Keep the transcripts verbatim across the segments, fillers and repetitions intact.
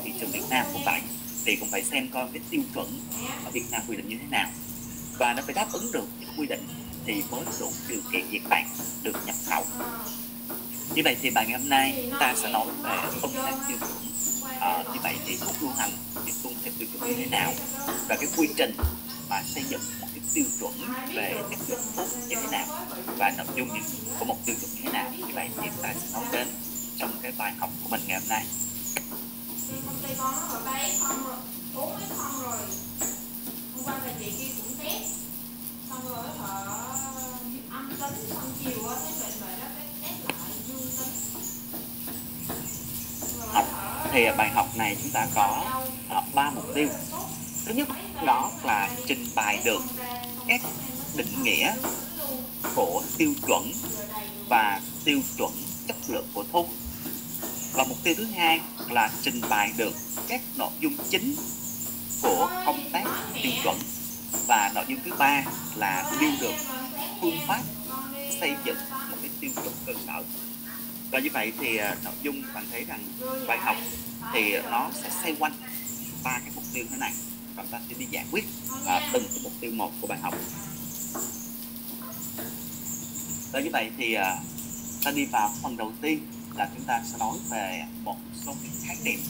thị trường Việt Nam cũng vậy, thì cũng phải xem coi cái tiêu chuẩn ở Việt Nam quy định như thế nào, và nó phải đáp ứng được những quy định thì mới đủ điều kiện Nhật Bản được nhập khẩu. Như vậy thì bài ngày hôm nay chúng ta sẽ nói về công tác tiêu chuẩn. À, như vậy thì thuốc lưu hành thì tuân theo tiêu chuẩn như thế nào, và cái quy trình mà xây dựng một cái tiêu chuẩn về chất lượng thuốc như thế nào, và nội dung của một tiêu chuẩn như thế nào. Như vậy thì chúng ta sẽ nói đến trong cái bài học của mình ngày hôm nay. Công ty con nó rồi ba không rồi, bốn không rồi. Hôm qua là chị kia cũng test, xong rồi họ âm tính, xong chiều á thấy bệnh vậy đó, test lại dương tính. Học thì bài học này chúng ta có ba mục tiêu. Thứ nhất đó là trình bày được các định nghĩa của tiêu chuẩn và tiêu chuẩn chất lượng của thuốc. Và mục tiêu thứ hai là trình bày được các nội dung chính của công tác tiêu chuẩn. Và nội dung thứ ba là nêu được phương pháp xây dựng một cái tiêu chuẩn cơ sở. Và như vậy thì nội dung bạn thấy rằng bài học thì nó sẽ xoay quanh ba cái mục tiêu thế này, và ta sẽ đi giải quyết uh, từng cái mục tiêu một của bài học. Và như vậy thì uh, ta đi vào phần đầu tiên là chúng ta sẽ nói về một số cái khái niệm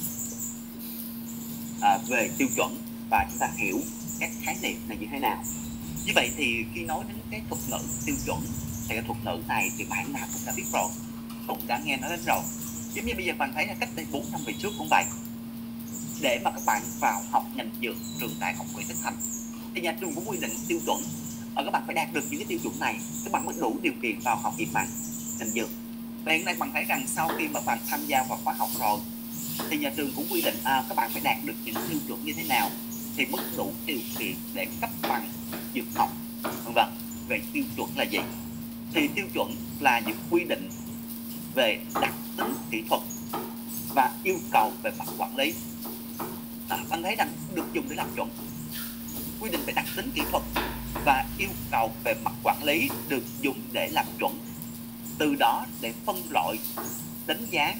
uh, về tiêu chuẩn, và chúng ta hiểu các khái niệm này như thế nào. Như vậy thì khi nói đến cái thuật ngữ tiêu chuẩn thì cái thuật ngữ này thì bạn nào cũng đã biết rồi, cũng đã nghe nói đến rồi. Giống như bây giờ bạn thấy là cách đây bốn năm về trước cũng vậy. Để mà các bạn vào học ngành dược trường Đại học Nguyễn Tất Thành thì nhà trường cũng quy định tiêu chuẩn, ở các bạn phải đạt được những cái tiêu chuẩn này các bạn mới đủ điều kiện vào học nghiệp bằng ngành dược. Và hiện nay bạn thấy rằng sau khi mà bạn tham gia vào khóa học rồi thì nhà trường cũng quy định à, các bạn phải đạt được những tiêu chuẩn như thế nào thì mới đủ điều kiện để cấp bằng dược học, vân vân. Về tiêu chuẩn là gì? Thì tiêu chuẩn là những quy định về đặc tính kỹ thuật và yêu cầu về mặt quản lý. À, bạn thấy rằng được dùng để làm chuẩn. Quy định về đặc tính kỹ thuật và yêu cầu về mặt quản lý được dùng để làm chuẩn, từ đó để phân loại, đánh giá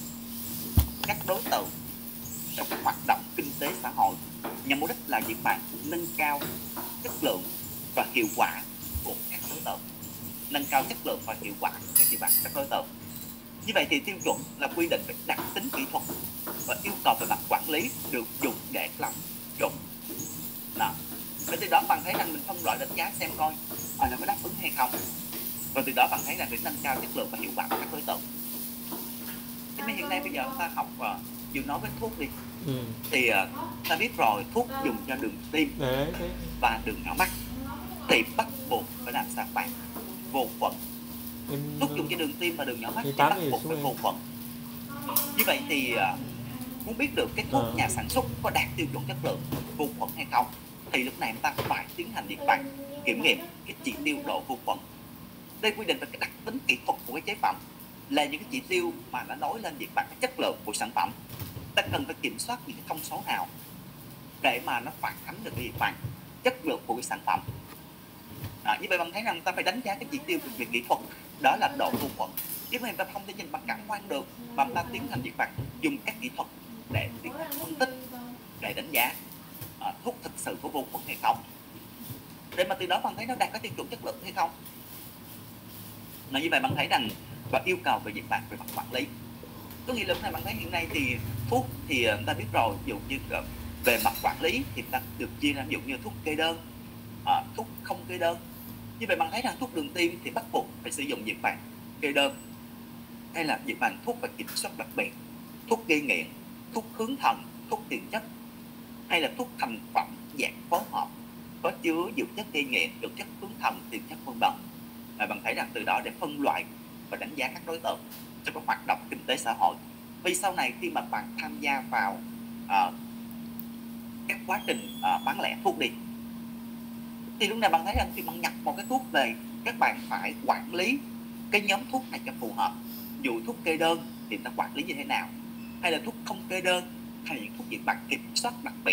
các đối tượng trong các hoạt động kinh tế xã hội, nhằm mục đích là những bạn nâng cao chất lượng và hiệu quả của các đối tượng, nâng cao chất lượng và hiệu quả của các bạn các đối tượng. Như vậy thì tiêu chuẩn là quy định về đặc tính kỹ thuật và yêu cầu về mặt quản lý được dùng để làm chuẩn. Đó. Và từ đó bạn thấy rằng mình phân loại đánh giá xem coi à, nó có đáp ứng hay không. Và từ đó bạn thấy rằng để nâng cao chất lượng và hiệu quả của các đối tượng. Thế nên hiện nay bây giờ chúng ta học uh, dù nói với thuốc đi, ừ. thì uh, ta biết rồi thuốc dùng cho đường tim đấy, đấy. và đường nhỏ mắt thì bắt buộc phải làm sao bạn vô khuẩn. Em... thuốc dùng cho đường tim và đường nhỏ mắt thì bắt buộc phải vô khuẩn. Như vậy thì uh, muốn biết được cái thuốc à. nhà sản xuất có đạt tiêu chuẩn chất lượng vô khuẩn hay không thì lúc này chúng ta phải tiến hành việc bạn kiểm nghiệm cái chỉ tiêu độ vô khuẩn. Đây quy định về cái đặc tính kỹ thuật của cái chế phẩm là những cái chỉ tiêu mà nó nói lên việc bạn cái chất lượng của sản phẩm. Ta cần phải kiểm soát những cái thông số nào để mà nó phản ánh được cái việc bạn chất lượng của cái sản phẩm. À, như vậy bạn thấy rằng ta phải đánh giá cái chỉ tiêu về kỹ thuật, đó là độ vô khuẩn. Chứ mà ta không thể nhìn bằng cảm quan được, mà ta tiến hành việc bạn dùng các kỹ thuật để tiến hành phân tích, để đánh giá à, thuốc thực sự có vô khuẩn hay không, để mà từ đó bạn thấy nó đạt cái tiêu chuẩn chất lượng hay không. Nói như vậy bạn thấy rằng và yêu cầu về việc bạn về mặt quản lý, có nghĩa là lúc này bạn thấy hiện nay thì thuốc thì người ta biết rồi, ví dụ như về mặt quản lý thì ta được chia ra ví dụ như thuốc kê đơn, à, thuốc không kê đơn. Như vậy bạn thấy rằng thuốc đường tim thì bắt buộc phải sử dụng việc bạn kê đơn, hay là việc bạn thuốc phải kiểm soát đặc biệt, thuốc gây nghiện, thuốc hướng thần, thuốc tiền chất, hay là thuốc thành phẩm dạng phối hợp có chứa dược chất gây nghiện, dược chất hướng thần, tiền chất vân vân. Và bạn thấy rằng từ đó để phân loại và đánh giá các đối tượng trong các hoạt động kinh tế xã hội. Vì sau này khi mà bạn tham gia vào uh, các quá trình uh, bán lẻ thuốc đi, thì lúc này bạn thấy rằng khi bạn nhập một cái thuốc về, các bạn phải quản lý cái nhóm thuốc này cho phù hợp. Dù thuốc kê đơn thì ta quản lý như thế nào, hay là thuốc không kê đơn, hay là những thuốc gì bạn kiểm soát đặc biệt.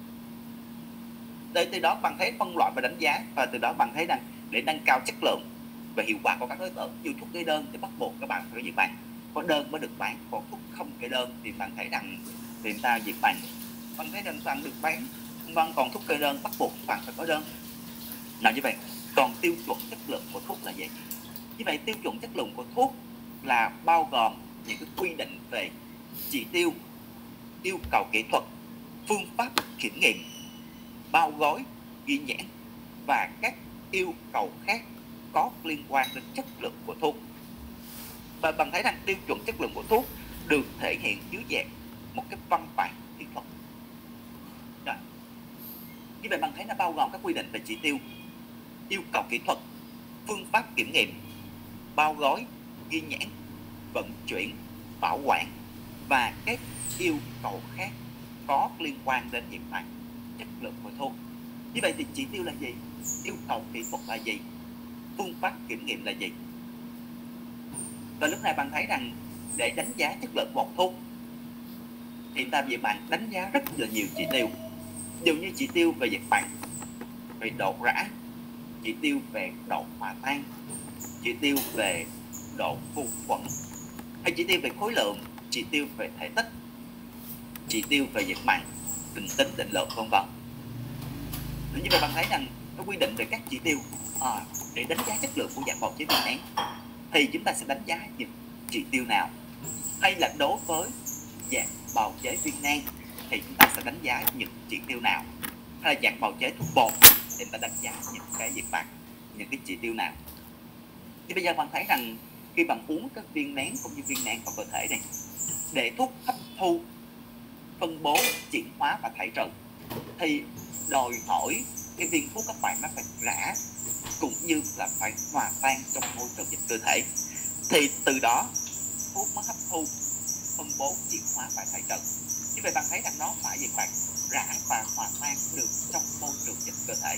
Để từ đó bạn thấy phân loại và đánh giá, và từ đó bạn thấy rằng để nâng cao chất lượng và hiệu quả của các đối tượng. Dù thuốc kê đơn thì bắt buộc các bạn phải gì bạn có đơn mới được bán, còn thuốc không kê đơn thì bạn thấy rằng thì người ta duyệt bằng. Bạn thấy đơn bạn được bán, bạn còn thuốc kê đơn bắt buộc bạn phải có đơn. Nào như vậy, còn tiêu chuẩn chất lượng của thuốc là gì? Như vậy tiêu chuẩn chất lượng của thuốc là bao gồm những cái quy định về chỉ tiêu, yêu cầu kỹ thuật, phương pháp kiểm nghiệm, bao gói, ghi nhãn và các yêu cầu khác có liên quan đến chất lượng của thuốc. Và bạn thấy rằng tiêu chuẩn chất lượng của thuốc được thể hiện dưới dạng một cái văn bản kỹ thuật. Rồi. Như vậy bạn thấy nó bao gồm các quy định về chỉ tiêu, yêu cầu kỹ thuật, phương pháp kiểm nghiệm, bao gói, ghi nhãn, vận chuyển, bảo quản và các yêu cầu khác có liên quan đến việc này chất lượng của thuốc. Như vậy thì chỉ tiêu là gì? Yêu cầu kỹ thuật là gì? Phương pháp kiểm nghiệm là gì? Và lúc này bạn thấy rằng để đánh giá chất lượng một thuốc thì ta vì bạn đánh giá rất là nhiều chỉ tiêu. Dù như chỉ tiêu về dịch bệnh, về độ rã, chỉ tiêu về độ hòa tan, chỉ tiêu về độ vô khuẩn, hay chỉ tiêu về khối lượng, chỉ tiêu về thể tích, chỉ tiêu về dịch mạnh, định tính, định lượng, vân vân. Như vậy bạn thấy rằng nó quy định về các chỉ tiêu à, để đánh giá chất lượng của dạng bào chế viên nén thì chúng ta sẽ đánh giá những chỉ tiêu nào? Hay là đối với dạng bào chế viên nén thì chúng ta sẽ đánh giá những chỉ tiêu nào? Hay là dạng bào chế thuốc bột thì chúng ta đánh giá những cái việc bạn, những cái chỉ tiêu nào? Thì bây giờ bạn thấy rằng khi bạn uống các viên nén cũng như viên nang vào cơ thể này, để thuốc hấp thu, phân bố, chuyển hóa và thải trừ thì đòi hỏi cái viên thuốc các bạn nó phải rã cũng như là phải hòa tan trong môi trường dịch cơ thể, thì từ đó thuốc mới hấp thu, phân bố, chuyển hóa và thải trừ. Như vậy bạn thấy rằng nó phải gì bạn rã và hòa tan được trong môi trường dịch cơ thể,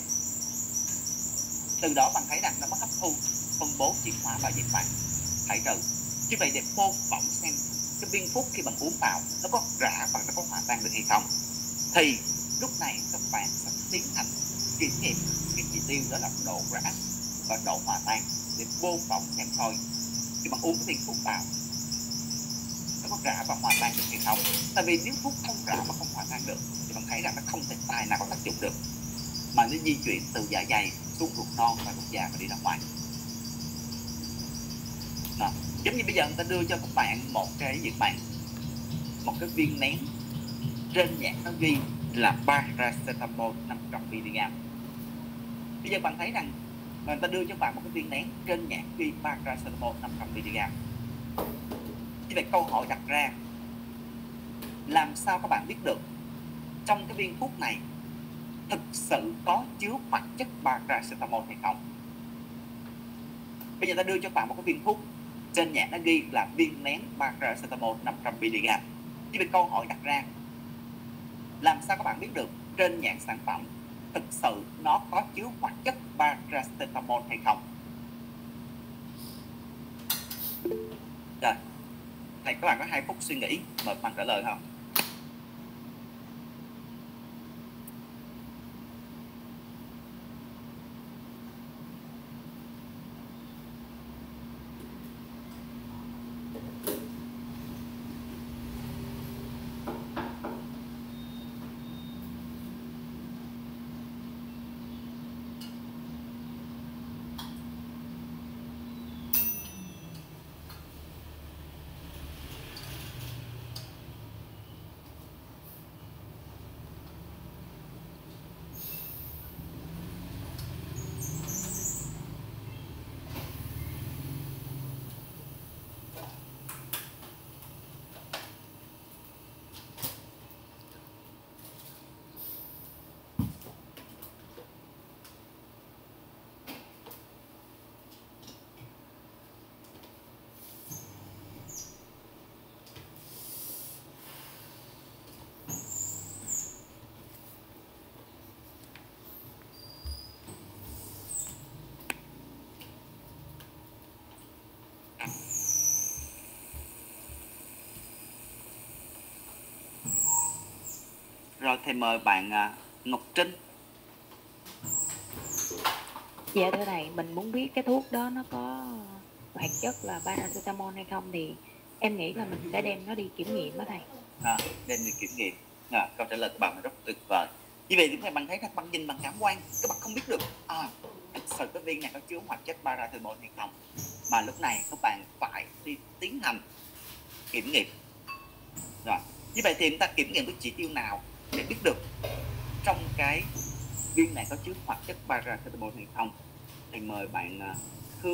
từ đó bạn thấy rằng nó mới hấp thu, phân bố, chuyển hóa và diệt bạn thải trừ. Như vậy để mô phỏng xem cái viên thuốc khi bạn uống vào nó có rã và nó có hòa tan được hay không, thì lúc này các bạn sẽ tiến hành kiểm nghiệm cái chỉ tiêu đó là độ rã và độ hòa tan để mô phỏng xem thôi khi bạn uống cái viên thuốc vào nó có rã và hòa tan được hay không. Tại vì nếu thuốc không rã và không hòa tan được thì bạn thấy rằng nó không thể tài nào có tác dụng được, mà nó di chuyển từ dạ dày xuống ruột non và ruột già và đi ra ngoài. Đó. Giống như bây giờ người ta đưa cho các bạn một cái việc bạn một cái viên nén, trên nhãn nó ghi là paracetamol năm trăm mi-li-gam. Bây giờ bạn thấy rằng người ta đưa cho bạn một cái viên nén, trên nhãn ghi paracetamol năm trăm mi-li-gam. Như vậy câu hỏi đặt ra, làm sao các bạn biết được trong cái viên thuốc này thực sự có chứa hoạt chất paracetamol hay không? Bây giờ ta đưa cho bạn một cái viên thuốc, trên nhãn nó ghi là viên nén paracetamol năm trăm mi-li-gam. Như vậy câu hỏi đặt ra, làm sao các bạn biết được trên nhãn sản phẩm thực sự nó có chứa hoạt chất paracetamol hay không? Rồi, này các bạn có hai phút suy nghĩ, mời các bạn trả lời không? Rồi thì mời bạn Ngọc Trinh. Dạ thưa thầy, mình muốn biết cái thuốc đó nó có hoạt chất là paracetamol hay không thì em nghĩ là mình sẽ đem nó đi kiểm nghiệm đó thầy. À, đem đi kiểm nghiệm. À, câu trả lời của bạn là rất tuyệt vời. Như vậy thì bạn thấy là bạn nhìn bằng cảm quan, các bạn không biết được à, thật sự cái viên này có chứa hoạt chất paracetamol hay không, mà lúc này các bạn phải đi tiến hành kiểm nghiệm. Rồi, như vậy thì chúng ta kiểm nghiệm cái chỉ tiêu nào để biết được trong cái viên này có chứa hoạt chất paracetamol hay không? Thì mời bạn uh, Hương.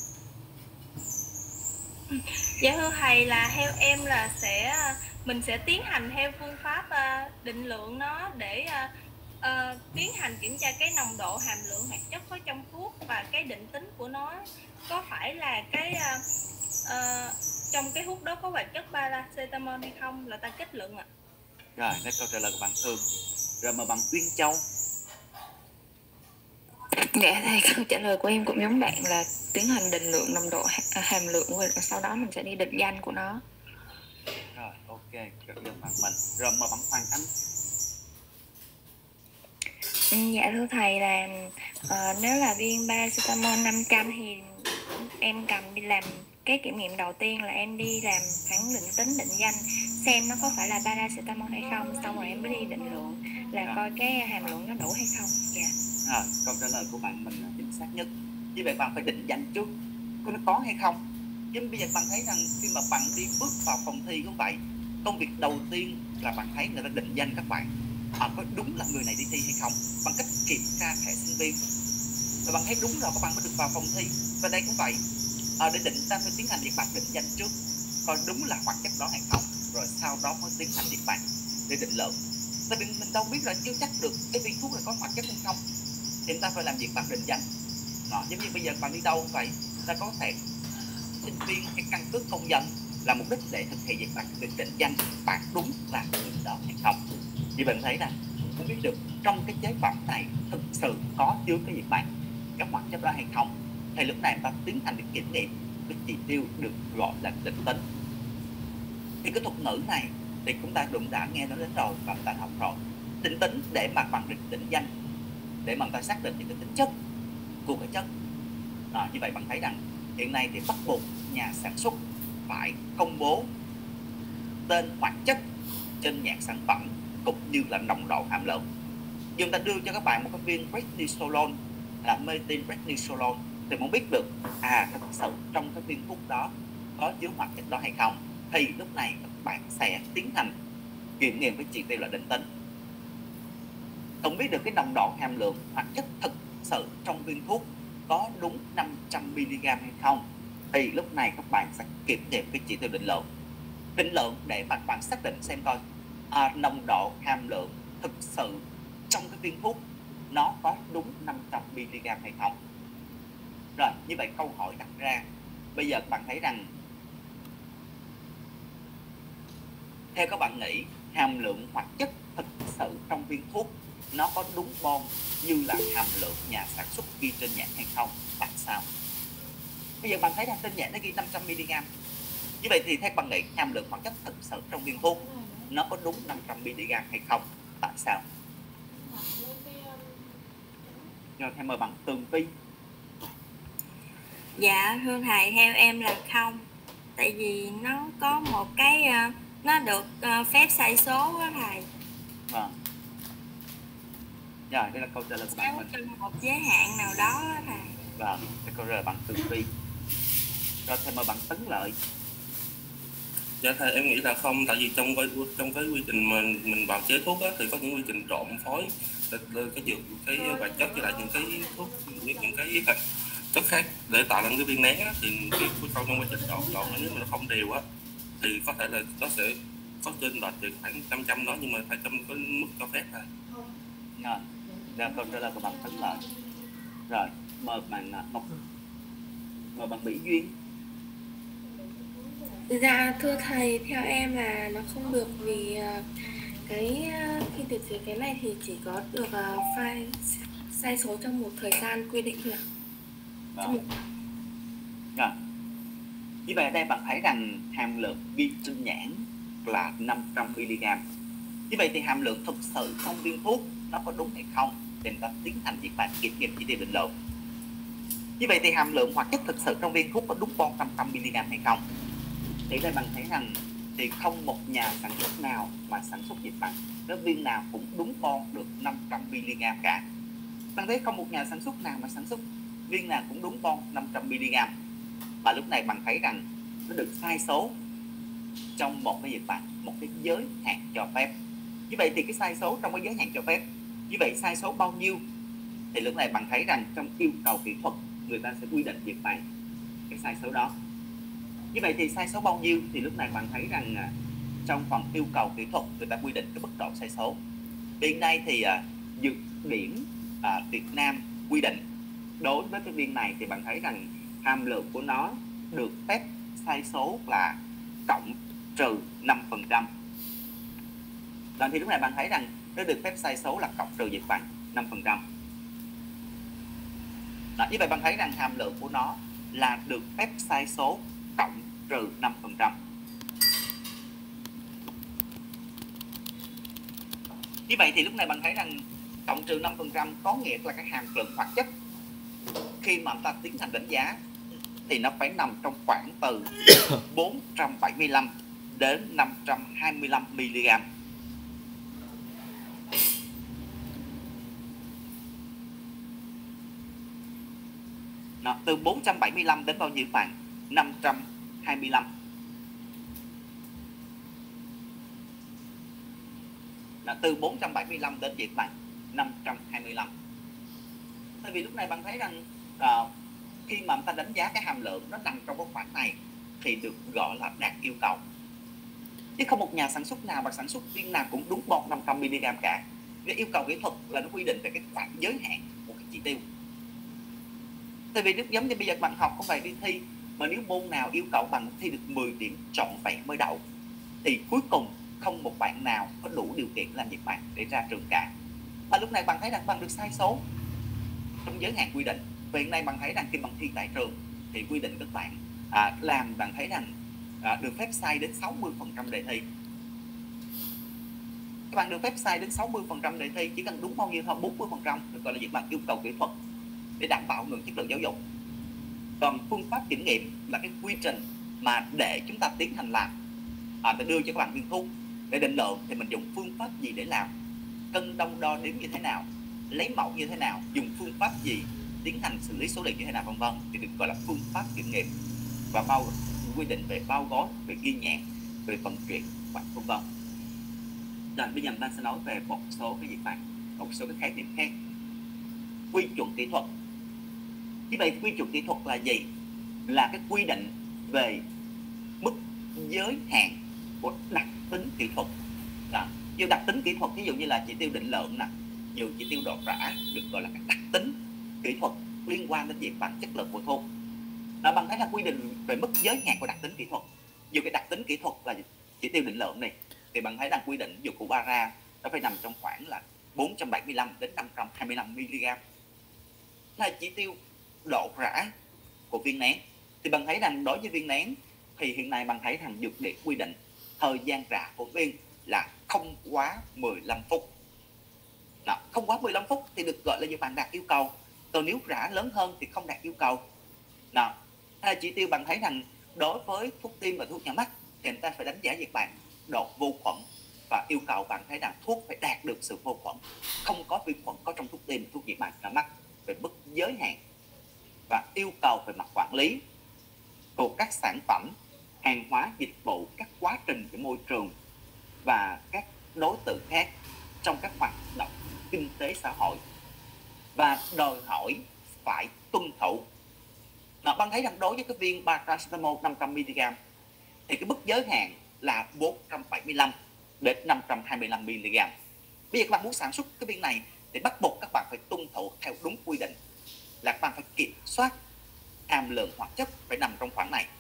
Dạ thưa thầy, là theo em là sẽ mình sẽ tiến hành theo phương pháp uh, định lượng nó để uh, uh, tiến hành kiểm tra cái nồng độ hàm lượng hoạt chất có trong thuốc, và cái định tính của nó có phải là cái uh, uh, trong cái thuốc đó có hoạt chất paracetamol hay không, là ta kết luận ạ. Rồi, đây câu trả lời của bạn Hương. Rồi mời bạn Uyên Châu. Dạ thì câu trả lời của em cũng giống bạn, là tiến hành định lượng nồng độ hàm lượng, và sau đó mình sẽ đi định danh của nó. Rồi, ok, rất đơn bạn mình. Rồi mời bạn Hoàng Anh. Dạ thưa thầy, là uh, nếu là viên paracetamol năm trăm thì em cầm đi làm cái kiểm nghiệm đầu tiên là em đi làm phản định tính định danh xem nó có phải là paracetamol hay không, xong rồi em mới đi định lượng là coi cái hàm lượng nó đủ hay không. Dạ. À, câu trả lời của bạn mình là chính xác nhất. Như vậy bạn phải định danh trước có nó có hay không. Nhưng bây giờ bạn thấy rằng khi mà bạn đi bước vào phòng thi cũng vậy, công việc đầu tiên là bạn thấy người ta định danh các bạn à, có đúng là người này đi thi hay không, bằng cách kiểm tra thẻ sinh viên. Và bạn thấy đúng rồi các bạn mới được vào phòng thi. Và đây cũng vậy, à, để định ta phải tiến hành việc bạn định danh trước coi đúng là hoạt chất đó hay không, rồi sau đó mới tiến hành việc bạn để định lượng. Tại vì mình đâu biết là chưa chắc được cái viên thuốc này có hoạt chất hay không, thì chúng ta phải làm việc bạn định danh. Đó, giống như bây giờ bạn đi đâu cũng vậy, ta có thể sinh viên cái căn cước công dân là mục đích để thực hiện việc bạn định định danh bạn đúng là người đó hay không. Vì mình thấy là muốn biết được trong cái chế phẩm này thực sự có chứa cái gì bạn các hoạt chất đó hay không, thì lúc này ta tiến hành việc kiểm nghiệm cái chỉ tiêu được gọi là định tính. Thì cái thuật ngữ này thì chúng ta cũng đã nghe nó đến rồi và chúng ta học rồi. Định tính để mà bằng định, định danh, để mà ta xác định những cái tính chất của cái chất. Đó, như vậy bạn thấy rằng hiện nay thì bắt buộc nhà sản xuất phải công bố tên hoạt chất trên nhãn sản phẩm cũng như là nồng độ hàm lượng. Chúng ta đưa cho các bạn một cái viên prednisolone là methylprednisolone thì muốn biết được à thật sự trong cái viên thuốc đó có chứa hoạt chất đó hay không, thì lúc này các bạn sẽ tiến hành kiểm nghiệm với chỉ tiêu là định tính. Không biết được cái nồng độ hàm lượng hoạt chất thực sự trong viên thuốc có đúng năm trăm mi-li-gam hay không, thì lúc này các bạn sẽ kiểm nghiệm cái chỉ tiêu định lượng. Định lượng để mà các bạn xác định xem coi à, nồng độ hàm lượng thực sự trong cái viên thuốc nó có đúng năm trăm mi-li-gam hay không. Rồi, như vậy câu hỏi đặt ra bây giờ các bạn thấy rằng theo các bạn nghĩ hàm lượng hoạt chất thực sự trong viên thuốc nó có đúng bon như là hàm lượng nhà sản xuất ghi trên nhãn hay không? Tại sao? Bây giờ bạn thấy rằng trên nhãn nó ghi năm trăm mi-li-gam. Như vậy thì theo bạn nghĩ hàm lượng hoạt chất thực sự trong viên thuốc nó có đúng năm trăm mi-li-gam hay không? Tại sao? Rồi theo mời bạn Tường Vi. Dạ thưa thầy, theo em là không. Tại vì nó có một cái nó được phép sai số đó thầy. Vâng. Rồi, đây là câu trả lời của bạn mình. Trong một giới hạn nào đó đó thầy. Vâng, cái câu trả lời bằng Tường Vi. Rồi theo mời bạn Tấn Lợi. Dạ thầy, em nghĩ là không, tại vì trong cái trong cái quy trình mà mình vào chế thuốc á, thì có những quy trình trộn phối cái dược cái hoạt chất với lại những cái thuốc những, những cái chất khác để tạo ra cái viên nén á, thì cái khâu trong quá trình trộn trộn nếu mà nó không đều á thì có thể là nó sẽ có trên lệch từ khoảng năm trăm đó, nhưng mà phải trong cái mức cho phép thôi. Rồi, đây là câu trả lời của bạn Tấn Lợi. Rồi, mời bạn Ngọc, mời bạn Mỹ Duyên. Dạ thưa thầy, theo em là nó không được, vì uh, cái uh, khi tuyển duyệt cái này thì chỉ có được uh, file sai số trong một thời gian quy định thôi ạ. Vâng. Rồi, như vậy ở đây bạn thấy rằng hàm lượng ghi trên nhãn là năm trăm mi-li-gam. Như vậy thì hàm lượng thực sự trong viên thuốc nó có đúng hay không thì chúng ta tiến hành việc bạn kiểm nghiệm chỉ tiêu định lượng. Như vậy thì hàm lượng hoạt chất thực sự trong viên thuốc có đúng bon năm trăm mi-li-gam hay không? Thì đây bạn thấy rằng thì không một nhà sản xuất nào mà sản xuất dịch bằng cái viên nào cũng đúng con được năm trăm mi-li-gam cả. Bạn thấy không một nhà sản xuất nào mà sản xuất viên nào cũng đúng con năm trăm mi-li-gam. Mà lúc này bạn thấy rằng nó được sai số trong một cái dịch bằng, một cái giới hạn cho phép. Như vậy thì cái sai số trong cái giới hạn cho phép, như vậy sai số bao nhiêu? Thì lúc này bạn thấy rằng trong yêu cầu kỹ thuật người ta sẽ quy định việc này cái sai số đó. Như vậy thì sai số bao nhiêu? Thì lúc này bạn thấy rằng à, trong phần yêu cầu kỹ thuật người ta quy định cái mức độ sai số. Hiện nay thì à, Dược điển à, Việt Nam quy định đối với cái viên này thì bạn thấy rằng hàm lượng của nó được phép sai số là cộng trừ năm phần trăm. Đó, thì lúc này bạn thấy rằng nó được phép sai số là cộng trừ dịch bằng năm phần trăm. Đó, như vậy bạn thấy rằng hàm lượng của nó là được phép sai số cộng trừ năm phần trăm. Như vậy thì lúc này bạn thấy rằng cộng trừ năm phần trăm có nghĩa là cái hàm lượng hoạt chất khi mà ta tiến hành đánh giá thì nó phải nằm trong khoảng từ bốn trăm bảy mươi lăm đến năm trăm hai mươi lăm mi-li-gam. Đó, từ bốn trăm bảy mươi lăm đến bao nhiêu bạn? năm trăm hai mươi lăm. Đó, từ bốn trăm bảy mươi lăm đến gì bạn? năm trăm hai mươi lăm. Tại vì lúc này bạn thấy rằng uh, khi mà ta đánh giá cái hàm lượng nó nằm trong cái khoảng này thì được gọi là đạt yêu cầu. Chứ không một nhà sản xuất nào mà sản xuất viên nào cũng đúng bon năm trăm mi-li-gam cả. Cái yêu cầu kỹ thuật là nó quy định về cái khoảng giới hạn của cái chỉ tiêu. Tại vì nếu giống như bây giờ bạn học không phải đi thi, mà nếu môn nào yêu cầu bạn thi được mười điểm trọn vẹn mới đậu thì cuối cùng không một bạn nào có đủ điều kiện làm việc bạn để ra trường cả. Mà lúc này bạn thấy rằng bạn được sai số trong giới hạn quy định. Và hiện nay bạn thấy rằng khi bạn thi tại trường thì quy định các bạn à, làm bạn thấy rằng à, được phép sai đến sáu mươi phần trăm đề thi. Các bạn được phép sai đến sáu mươi phần trăm đề thi, chỉ cần đúng bao nhiêu thôi, bốn mươi phần trăm được gọi là việc bạn yêu cầu kỹ thuật để đảm bảo nguồn chất lượng giáo dục. Còn phương pháp kiểm nghiệm là cái quy trình mà để chúng ta tiến hành làm, à, để đưa cho các bạn viên thuốc để định lượng thì mình dùng phương pháp gì để làm, cân đong đo đếm như thế nào, lấy mẫu như thế nào, dùng phương pháp gì, tiến hành xử lý số liệu như thế nào, vân vân, thì được gọi là phương pháp kiểm nghiệm và bao quy định về bao gói, về ghi nhãn, về vận chuyển và vân vân. Rồi bây giờ ta sẽ nói về một số cái việc này, một số cái khái niệm khác. Quy chuẩn kỹ thuật. Như vậy quy chuẩn kỹ thuật là gì? Là cái quy định về mức giới hạn của đặc tính kỹ thuật. Đó. Như đặc tính kỹ thuật ví dụ như là chỉ tiêu định lượng nè, nhiều chỉ tiêu độ rã được gọi là các đặc tính kỹ thuật liên quan đến việc bằng chất lượng của thuốc. Đó, bằng thấy là quy định về mức giới hạn của đặc tính kỹ thuật. Dù cái đặc tính kỹ thuật là chỉ tiêu định lượng này thì bạn thấy đang quy định dược của Bara nó phải nằm trong khoảng là bốn trăm bảy mươi lăm đến năm trăm hai mươi lăm mi-li-gam. Là chỉ tiêu độ rã của viên nén. Thì bạn thấy rằng đối với viên nén thì hiện nay bạn thấy rằng dược điển quy định thời gian rã của viên là không quá mười lăm phút. Đó, không quá mười lăm phút thì được gọi là như bạn đạt yêu cầu. Còn nếu rã lớn hơn thì không đạt yêu cầu. Đó, hay là chỉ tiêu bạn thấy rằng đối với thuốc tiêm và thuốc nhỏ mắt thì người ta phải đánh giá việc bạn độ vô khuẩn và yêu cầu bạn thấy rằng thuốc phải đạt được sự vô khuẩn, không có vi khuẩn có trong thuốc tiêm, thuốc diệt bạn nhỏ mắt, về mức giới hạn và yêu cầu về mặt quản lý của các sản phẩm, hàng hóa, dịch vụ, các quá trình của môi trường và các đối tượng khác trong các hoạt động kinh tế xã hội và đòi hỏi phải tuân thủ. Nó bạn thấy rằng đối với cái viên paracetamol năm trăm mi-li-gam thì cái mức giới hạn là bốn trăm bảy mươi lăm đến năm trăm hai mươi lăm mi-li-gam. Bây giờ các bạn muốn sản xuất cái viên này thì bắt buộc các bạn phải tuân thủ theo đúng quy định, là các bạn phải kiểm soát hàm lượng hoạt chất phải nằm trong khoảng này.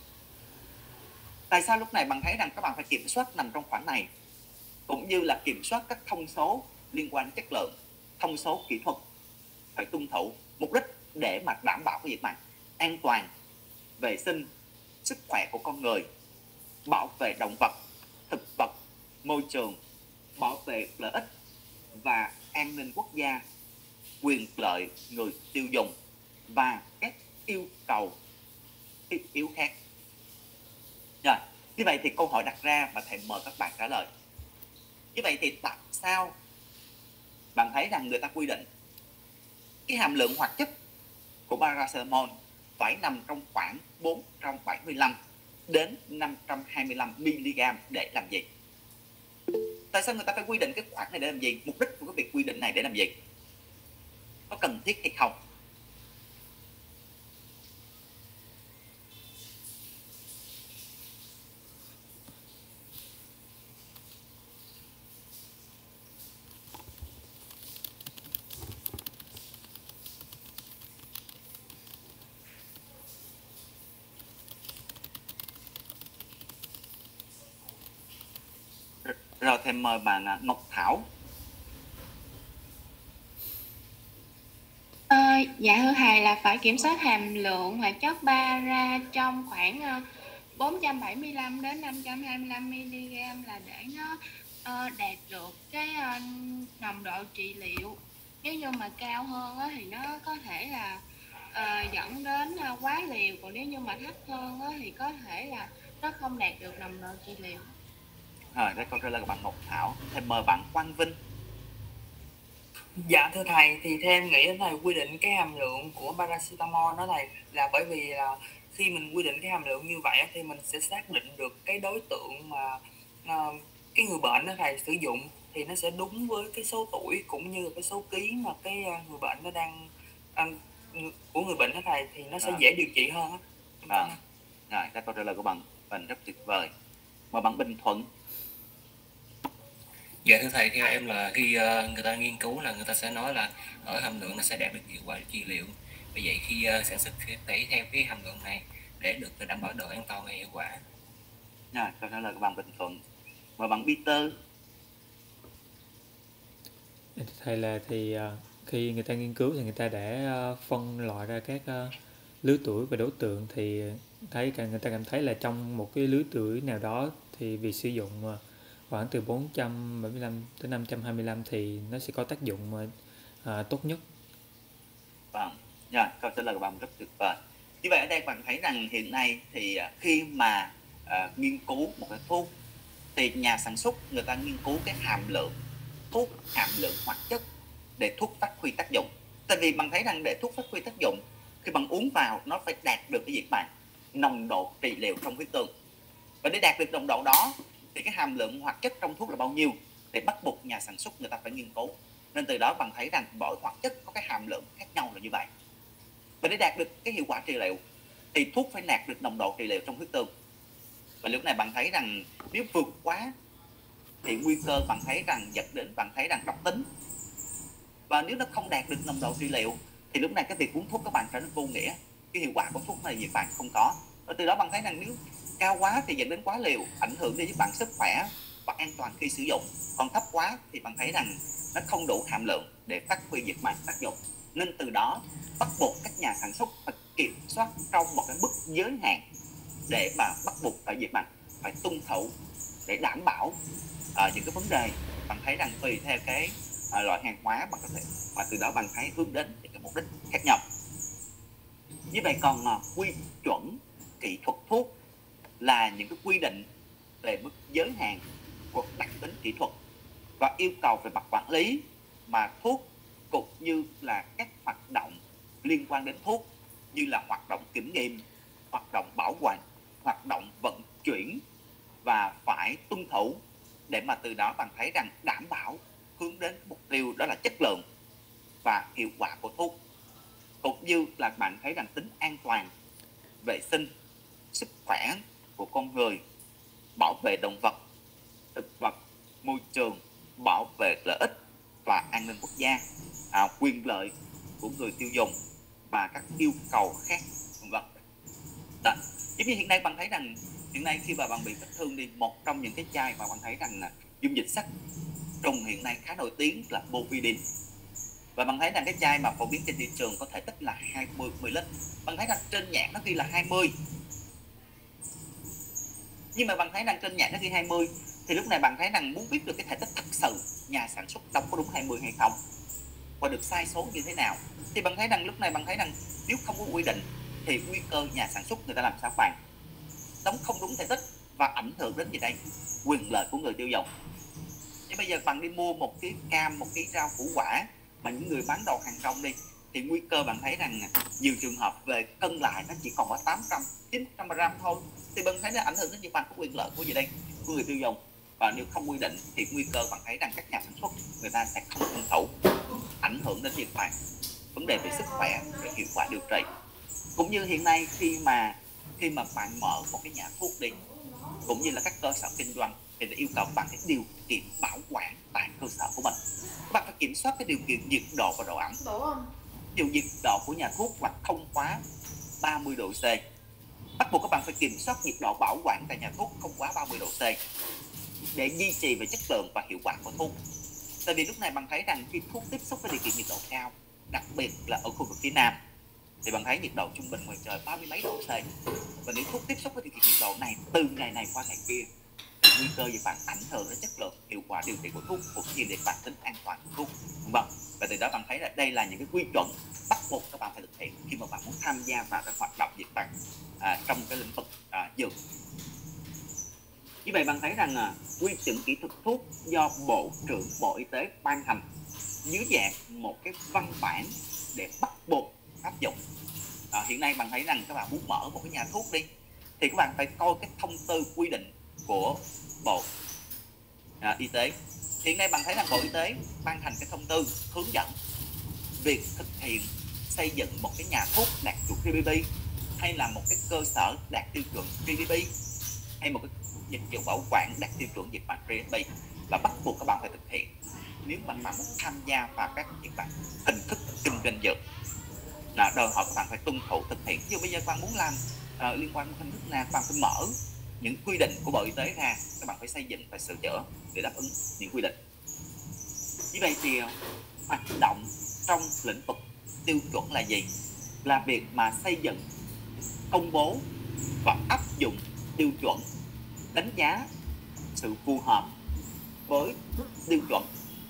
Tại sao lúc này bạn thấy rằng các bạn phải kiểm soát nằm trong khoảng này, cũng như là kiểm soát các thông số liên quan đến chất lượng, thông số kỹ thuật phải tuân thủ, mục đích để mà đảm bảo cái việc này an toàn, vệ sinh, sức khỏe của con người, bảo vệ động vật, thực vật, môi trường, bảo vệ lợi ích và an ninh quốc gia, quyền lợi người tiêu dùng và các yêu cầu thiết yếu khác. Rồi, Như vậy thì câu hỏi đặt ra và thầy mời các bạn trả lời. Như vậy thì tại sao bạn thấy rằng người ta quy định cái hàm lượng hoạt chất của paracetamol phải nằm trong khoảng bốn trăm bảy mươi lăm đến năm trăm hai mươi lăm mi-li-gam để làm gì? Tại sao người ta phải quy định cái khoảng này để làm gì? Mục đích của cái việc quy định này để làm gì? Có cần thiết hay không? Rồi thầy mời bạn Ngọc Thảo. Ờ, dạ thưa thầy là phải kiểm soát hàm lượng hoạt chất para trong khoảng uh, bốn trăm bảy mươi lăm đến năm trăm hai mươi lăm mi-li-gam là để nó uh, đạt được cái uh, nồng độ trị liệu. Nếu như mà cao hơn uh, thì nó có thể là uh, dẫn đến uh, quá liều, còn nếu như mà thấp hơn uh, thì có thể là nó không đạt được nồng độ trị liệu. Rồi, đấy câu trả lời của bạn Ngọc Thảo. Thầy mời bạn Quang Vinh. Dạ thưa thầy, thì theo em nghĩ thầy quy định cái hàm lượng của paracetamol đó thầy là bởi vì là khi mình quy định cái hàm lượng như vậy thì mình sẽ xác định được cái đối tượng mà uh, cái người bệnh đó thầy sử dụng thì nó sẽ đúng với cái số tuổi cũng như cái số ký mà cái uh, người bệnh nó đang uh, của người bệnh đó thầy thì nó sẽ à. dễ điều trị hơn á. À. Rồi, cái câu trả lời của bạn Bình rất tuyệt vời. Mời bạn Bình Thuận. Dạ thưa thầy, theo em là khi uh, người ta nghiên cứu là người ta sẽ nói là ở hàm lượng nó sẽ đạt được hiệu quả trị liệu. Vì vậy khi uh, sản xuất phải theo cái hàm lượng này để được đảm bảo độ an toàn và hiệu quả. Rồi, câu trả lời của bạn Bình Thuận. Và bạn Peter. Thầy là thì uh, khi người ta nghiên cứu thì người ta đã uh, phân loại ra các uh, lứa tuổi và đối tượng, thì thấy người ta cảm thấy là trong một cái lứa tuổi nào đó thì việc sử dụng uh, khoảng từ bốn trăm bảy mươi lăm đến năm trăm hai mươi lăm thì nó sẽ có tác dụng uh, tốt nhất. Vâng, rồi, câu trả lời của bạn rất tuyệt vời. Như vậy ở đây bạn thấy rằng hiện nay thì uh, khi mà uh, nghiên cứu một cái thuốc thì nhà sản xuất người ta nghiên cứu cái hàm lượng thuốc, hàm lượng hoạt chất để thuốc phát huy tác dụng. Tại vì bạn thấy rằng để thuốc phát huy tác dụng, khi bạn uống vào nó phải đạt được cái gì bạn? Nồng độ trị liệu trong huyết tương. Và để đạt được nồng độ đó thì cái hàm lượng hoạt chất trong thuốc là bao nhiêu thì bắt buộc nhà sản xuất người ta phải nghiên cứu. Nên từ đó bạn thấy rằng mỗi hoạt chất có cái hàm lượng khác nhau là như vậy. Và để đạt được cái hiệu quả trị liệu thì thuốc phải đạt được nồng độ trị liệu trong huyết tương. Và lúc này bạn thấy rằng nếu vượt quá thì nguy cơ bạn thấy rằng dẫn đến bạn thấy rằng độc tính. Và nếu nó không đạt được nồng độ trị liệu thì lúc này cái việc uống thuốc các bạn trở nên vô nghĩa. Cái hiệu quả của thuốc này gì bạn không có. Và từ đó bạn thấy rằng nếu cao quá thì dẫn đến quá liều, ảnh hưởng đến bạn sức khỏe và an toàn khi sử dụng. Còn thấp quá thì bạn thấy rằng nó không đủ hàm lượng để phát huy diệt mạng tác dụng. Nên từ đó bắt buộc các nhà sản xuất phải kiểm soát trong một cái mức giới hạn để mà bắt buộc phải diệt mạng, phải tuân thủ để đảm bảo uh, những cái vấn đề. Bạn thấy rằng tùy theo cái uh, loại hàng hóa bạn có thể, và từ đó bạn thấy hướng đến những cái mục đích khác nhau. Như vậy còn uh, quy chuẩn kỹ thuật thuốc là những cái quy định về mức giới hạn của đặc tính kỹ thuật và yêu cầu về mặt quản lý mà thuốc cũng như là các hoạt động liên quan đến thuốc như là hoạt động kiểm nghiệm, hoạt động bảo quản, hoạt động vận chuyển và phải tuân thủ để mà từ đó bạn thấy rằng đảm bảo hướng đến mục tiêu đó là chất lượng và hiệu quả của thuốc, cũng như là bạn thấy rằng tính an toàn, vệ sinh, sức khỏe của con người, bảo vệ động vật, thực vật, môi trường, bảo vệ lợi ích và an ninh quốc gia, à, quyền lợi của người tiêu dùng và các yêu cầu khác, vân vân. Đó. Giống như hiện nay bạn thấy rằng hiện nay khi mà bạn bị vết thương đi, một trong những cái chai mà bạn thấy rằng là dung dịch sắt trùng hiện nay khá nổi tiếng là Bovidin. Và bạn thấy rằng cái chai mà phổ biến trên thị trường có thể tích là hai mươi ml. Bạn thấy rằng trên nhãn nó ghi là hai mươi. Nhưng mà bạn thấy rằng trên nhãn nó ghi hai mươi thì lúc này bạn thấy rằng muốn biết được cái thể tích thật sự nhà sản xuất đóng có đúng hai mươi hay không và được sai số như thế nào thì bạn thấy rằng lúc này bạn thấy rằng nếu không có quy định thì nguy cơ nhà sản xuất người ta làm sao bạn đóng không đúng thể tích và ảnh hưởng đến gì đây? Quyền lợi của người tiêu dùng. Chứ bây giờ bạn đi mua một ký cam, một ký rau củ quả mà những người bán đầu hàng rong đi, thì nguy cơ bạn thấy rằng nhiều trường hợp về cân lại nó chỉ còn có tám trăm, chín trăm gram thôi, thì bạn thấy nó ảnh hưởng đến việc bạn có quyền lợi của gì đây? Của người tiêu dùng. Và nếu không quy định thì nguy cơ bạn thấy rằng các nhà sản xuất người ta sẽ không tuân thủ, ảnh hưởng đến việc bạn vấn đề về sức khỏe, về hiệu quả điều trị. Cũng như hiện nay khi mà khi mà bạn mở một cái nhà thuốc đi, cũng như là các cơ sở kinh doanh, thì yêu cầu bạn phải điều kiện bảo quản tại cơ sở của mình. Các bạn phải kiểm soát cái điều kiện nhiệt độ và độ ẩm. Điều nhiệt độ của nhà thuốc là không quá ba mươi độ C. Bắt buộc các bạn phải kiểm soát nhiệt độ bảo quản tại nhà thuốc không quá ba mươi độ C để duy trì về chất lượng và hiệu quả của thuốc. Tại vì lúc này bạn thấy rằng khi thuốc tiếp xúc với điều kiện nhiệt độ cao, đặc biệt là ở khu vực phía Nam, thì bạn thấy nhiệt độ trung bình ngoài trời ba mươi mấy độ C. Và nếu thuốc tiếp xúc với điều kiện nhiệt độ này từ ngày này qua ngày kia, thì nguy cơ gì bạn ảnh hưởng đến chất lượng, hiệu quả điều trị của thuốc, cũng như để bản tính an toàn của thuốc. Vâng. Và từ đó bạn thấy là đây là những cái quy chuẩn bắt buộc các bạn phải thực hiện khi mà bạn muốn tham gia vào các hoạt động dịch bệnh à, trong cái lĩnh vực à, dược. Như vậy bạn thấy rằng à, quy chuẩn kỹ thuật thuốc do Bộ trưởng Bộ Y tế ban hành dưới dạng một cái văn bản để bắt buộc áp dụng. À, hiện nay bạn thấy rằng các bạn muốn mở một cái nhà thuốc đi, thì các bạn phải coi cái thông tư quy định của Bộ à, Y tế. Hiện nay bạn thấy rằng Bộ Y tế ban hành cái thông tư hướng dẫn việc thực hiện xây dựng một cái nhà thuốc đạt chuẩn giê pê pê, hay là một cái cơ sở đạt tiêu chuẩn giê pê pê, hay một cái dịch vụ bảo quản đạt tiêu chuẩn dịch bệnh giê pê, là bắt buộc các bạn phải thực hiện nếu mà bạn muốn tham gia vào các dịch bệnh hình thức kinh doanh dược. Là đòi hỏi các bạn phải tuân thủ thực hiện. Ví dụ bây giờ các bạn muốn làm uh, liên quan đến hình thức nào, các bạn phải mở những quy định của Bộ Y tế ra, các bạn phải xây dựng, phải sửa chữa để đáp ứng những quy định. Như vậy thì hoạt động trong lĩnh vực tiêu chuẩn là gì? Là việc mà xây dựng, công bố và áp dụng tiêu chuẩn, đánh giá sự phù hợp với tiêu chuẩn.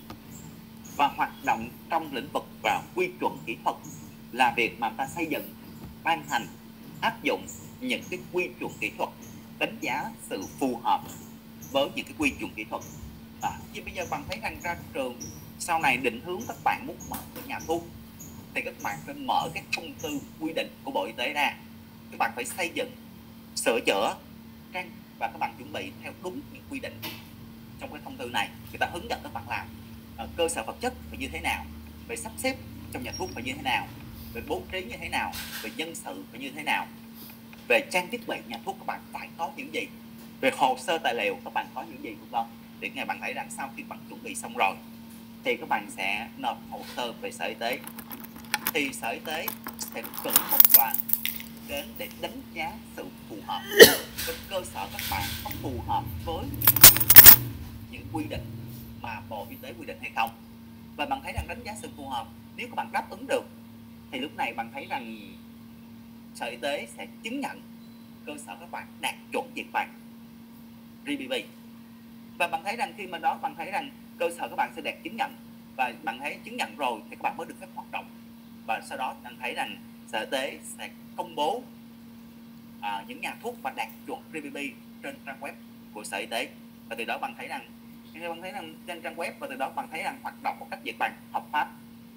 Và hoạt động trong lĩnh vực và quy chuẩn kỹ thuật là việc mà ta xây dựng, ban hành, áp dụng những cái quy chuẩn kỹ thuật, đánh giá sự phù hợp với những cái quy chuẩn kỹ thuật. À, chứ bây giờ bạn thấy rằng ra trường sau này định hướng các bạn muốn mở cái nhà thuốc, thì các bạn phải mở cái thông tư quy định của Bộ Y tế ra, các bạn phải xây dựng, sửa chữa và các bạn chuẩn bị theo đúng những quy định trong cái thông tư này. Người ta hướng dẫn các bạn làm à, cơ sở vật chất phải như thế nào, về sắp xếp trong nhà thuốc phải như thế nào, về bố trí như thế nào, về nhân sự phải như thế nào, về trang thiết bị nhà thuốc các bạn phải có những gì, về hồ sơ tài liệu các bạn có những gì, đúng không? Thì ngày bạn thấy rằng sau khi bạn chuẩn bị xong rồi thì các bạn sẽ nộp hồ sơ về Sở Y tế, thì Sở Y tế sẽ cử một đoàn đến để đánh giá sự phù hợp, cái cơ sở các bạn có phù hợp với những quy định mà Bộ Y tế quy định hay không. Và bạn thấy rằng đánh giá sự phù hợp, nếu các bạn đáp ứng được thì lúc này bạn thấy rằng Sở Y tế sẽ chứng nhận cơ sở các bạn đạt chuẩn dịch bệnh giê pê pê. Và bạn thấy rằng khi mà đó bạn thấy rằng cơ sở các bạn sẽ đạt chứng nhận, và bạn thấy chứng nhận rồi thì các bạn mới được phép hoạt động. Và sau đó bạn thấy rằng Sở Y tế sẽ công bố à, những nhà thuốc mà đạt chuẩn giê pê pê trên trang web của Sở Y tế. Và từ đó bạn thấy rằng bạn thấy rằng trên trang web, và từ đó bạn thấy rằng hoạt động một cách dịch bệnh hợp pháp.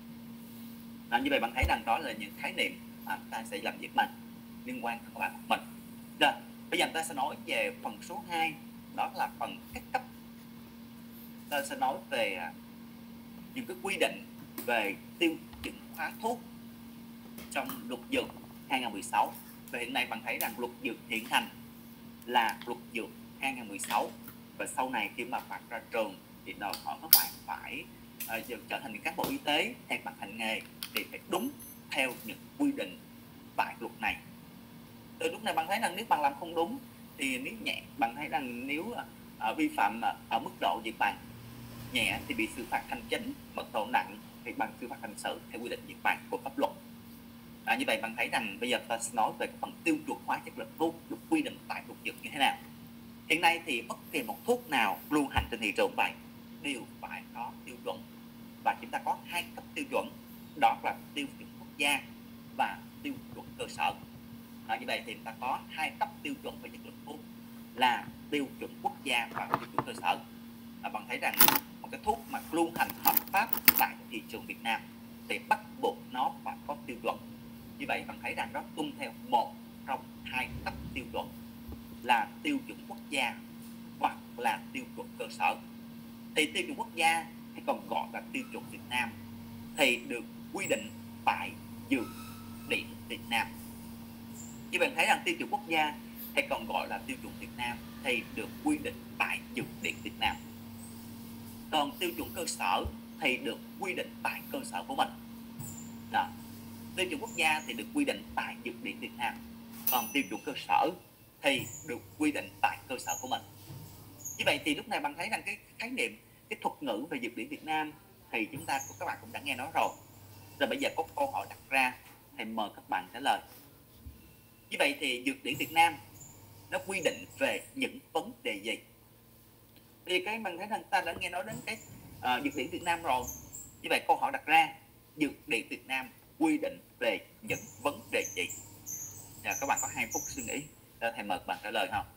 À, như vậy bạn thấy rằng đó là những khái niệm à, ta sẽ làm dịch bệnh liên quan đến các bạn của mình. Rồi, bây giờ ta sẽ nói về phần số hai, đó là phần các cấp. Ta sẽ nói về à, những cái quy định về tiêu chuẩn hóa thuốc trong luật dược hai không một sáu. Và hiện nay bạn thấy rằng luật dược hiện hành là luật dược hai không một sáu, và sau này khi mà bạn ra trường thì đòi hỏi các bạn phải uh, trở thành cán bộ y tế hay bằng hành nghề thì phải đúng theo những quy định tại luật này. Từ lúc này bạn thấy rằng nếu bạn làm không đúng thì nếu nhẹ, bạn thấy rằng nếu uh, vi phạm uh, ở mức độ gì bạn nhẹ thì bị xử phạt hành chính, mức độ nặng thì bằng xử phạt hình sự theo quy định việc phạt của pháp luật. À, như vậy bạn thấy rằng bây giờ ta sẽ nói về cái phần tiêu chuẩn hóa chất lượng thuốc được quy định tại luật dược như thế nào. Hiện nay thì bất kỳ một thuốc nào lưu hành trên thị trường vậy đều phải có tiêu chuẩn, và chúng ta có hai cấp tiêu chuẩn, đó là tiêu chuẩn quốc gia và tiêu chuẩn cơ sở. À, như vậy thì chúng ta có hai cấp tiêu chuẩn về chất lượng thuốc là tiêu chuẩn quốc gia và tiêu chuẩn cơ sở. À, bạn thấy rằng một cái thuốc mà lưu hành hợp pháp tại thị trường Việt Nam thì bắt buộc nó phải có tiêu chuẩn. Như vậy bạn thấy rằng nó tuân theo một trong hai cấp tiêu chuẩn là tiêu chuẩn quốc gia hoặc là tiêu chuẩn cơ sở. Thì tiêu chuẩn quốc gia hay còn gọi là tiêu chuẩn Việt Nam thì được quy định tại Dược điển Việt Nam. Như bạn thấy rằng tiêu chuẩn quốc gia hay còn gọi là tiêu chuẩn Việt Nam thì được quy định tại Dược điển Việt Nam. Còn tiêu chuẩn cơ sở thì được quy định tại cơ sở của mình. Đó. Tiêu chuẩn quốc gia thì được quy định tại Dược điển Việt Nam. Còn tiêu chuẩn cơ sở thì được quy định tại cơ sở của mình. Như vậy thì lúc này bạn thấy rằng cái khái niệm, cái thuật ngữ về Dược điển Việt Nam thì chúng ta các bạn cũng đã nghe nói rồi. Rồi bây giờ có câu hỏi đặt ra thì mời các bạn trả lời. Như vậy thì Dược điển Việt Nam nó quy định về những vấn đề gì? Vì cái bạn thấy rằng ta đã nghe nói đến cái uh, Dược điển Việt Nam rồi. Như vậy câu hỏi đặt ra, Dược điển Việt Nam quy định về những vấn đề gì? Giờ các bạn có hai phút suy nghĩ. Để thầy mời các bạn trả lời không?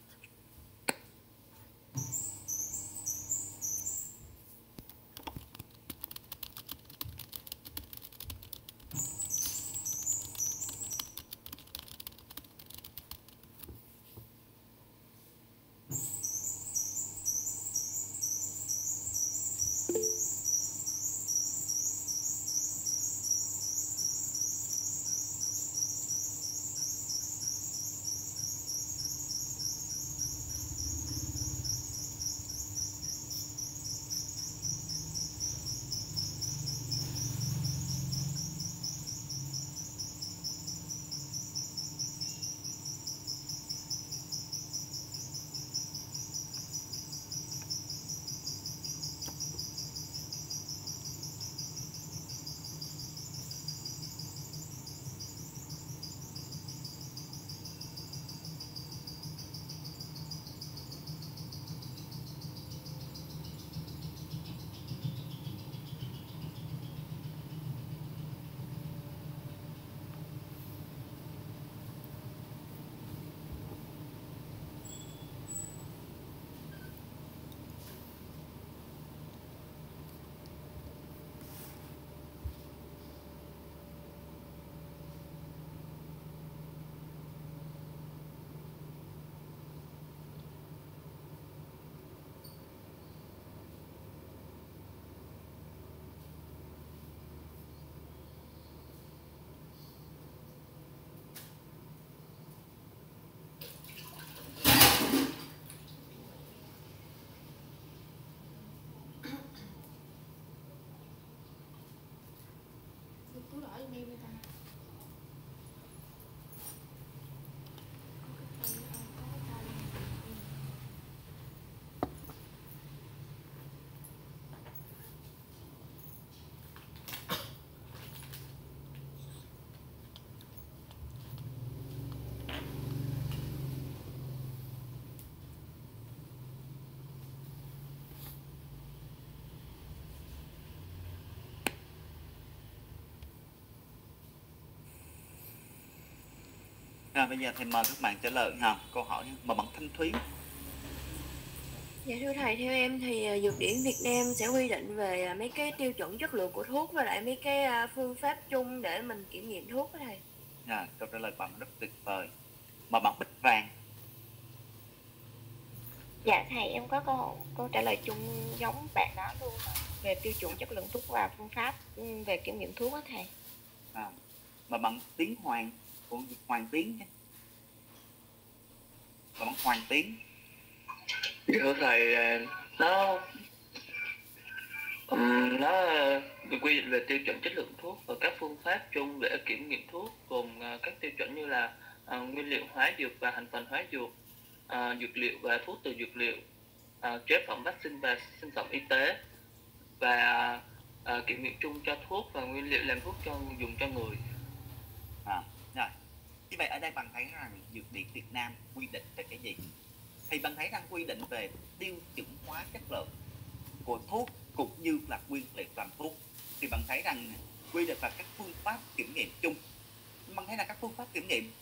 Rồi bây giờ thầy mời các bạn trả lời không? Câu hỏi mà bằng Thanh Thúy. Dạ thưa thầy, theo em thì Dược điển Việt Nam sẽ quy định về mấy cái tiêu chuẩn chất lượng của thuốc với lại mấy cái phương pháp chung để mình kiểm nghiệm thuốc đó thầy. Dạ, câu trả lời bạn rất tuyệt vời. Mà bằng Bích Vàng. Dạ thầy, em có câu câu trả lời chung giống bạn đó luôn về tiêu chuẩn chất lượng thuốc và phương pháp về kiểm nghiệm thuốc đó thầy. À, mà bằng Tiến Hoàng, của Hoàng Tiến chứ. Mà bằng Hoàng Tiến. Thưa thầy, nó um, nó được quy định về tiêu chuẩn chất lượng thuốc và các phương pháp chung để kiểm nghiệm thuốc, gồm uh, các tiêu chuẩn như là uh, nguyên liệu hóa dược và thành phần hóa dược, uh, dược liệu và thuốc từ dược liệu, uh, chế phẩm vaccine và sinh phẩm y tế, và uh, kiểm nghiệm chung cho thuốc và nguyên liệu làm thuốc cho dùng cho người. À, rồi. Như vậy ở đây bạn thấy rằng Dược điển Việt Nam quy định về cái gì? Thì bạn thấy rằng quy định về tiêu chuẩn hóa chất lượng của thuốc cũng như là nguyên liệu làm thuốc. Thì bạn thấy rằng quy định về các phương pháp kiểm nghiệm chung. Bạn thấy là các phương pháp kiểm nghiệm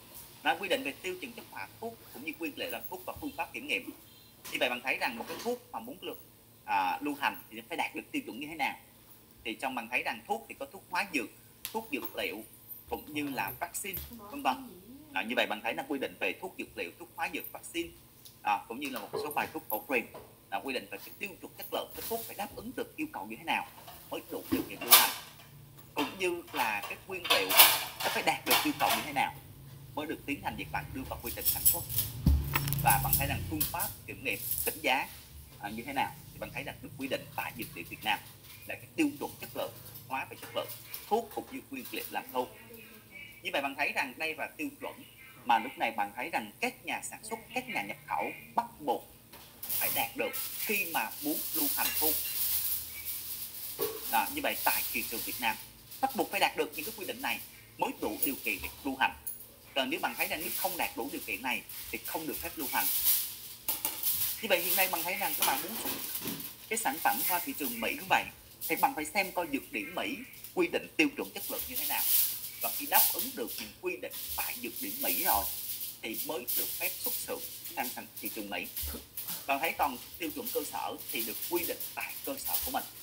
Nó quy định về tiêu chuẩn chất hóa thuốc cũng như nguyên liệu làm thuốc và phương pháp kiểm nghiệm. Như vậy bạn thấy rằng một cái thuốc mà muốn được à, lưu hành thì phải đạt được tiêu chuẩn như thế nào. Thì trong bạn thấy rằng thuốc thì có thuốc hóa dược, thuốc dược liệu cũng như là vaccine, vân vân. À, như vậy bạn thấy là quy định về thuốc dược liệu, thuốc hóa dược, vaccine à, cũng như là một số bài thuốc cổ truyền là quy định về cái tiêu chuẩn chất lượng cái thuốc phải đáp ứng được yêu cầu như thế nào mới đủ điều kiện lưu hành, cũng như là cái nguyên liệu nó phải đạt được yêu cầu như thế nào mới được tiến hành việc bạn đưa vào quy trình sản xuất. Và bạn thấy rằng phương pháp kiểm nghiệm đánh giá à, như thế nào thì bạn thấy rằng được quy định tại Dược liệu Việt Nam là cái tiêu chuẩn chất lượng, hóa về chất lượng thuốc cũng như nguyên liệu làm thuốc. Như vậy bạn thấy rằng đây là tiêu chuẩn mà lúc này bạn thấy rằng các nhà sản xuất, các nhà nhập khẩu bắt buộc phải đạt được khi mà muốn lưu hành thuốc. À, như vậy tại thị trường Việt Nam bắt buộc phải đạt được những cái quy định này mới đủ điều kiện để lưu hành. Còn nếu bạn thấy rằng nếu không đạt đủ điều kiện này thì không được phép lưu hành. Như vậy hiện nay bạn thấy rằng các bạn muốn cái sản phẩm qua thị trường Mỹ cũng vậy, thì bạn phải xem coi dược điển Mỹ quy định tiêu chuẩn chất lượng như thế nào. Và khi đáp ứng được những quy định tại dược điển Mỹ rồi thì mới được phép xuất xưởng sang thành thị trường Mỹ. Bạn thấy còn tiêu chuẩn cơ sở thì được quy định tại cơ sở của mình.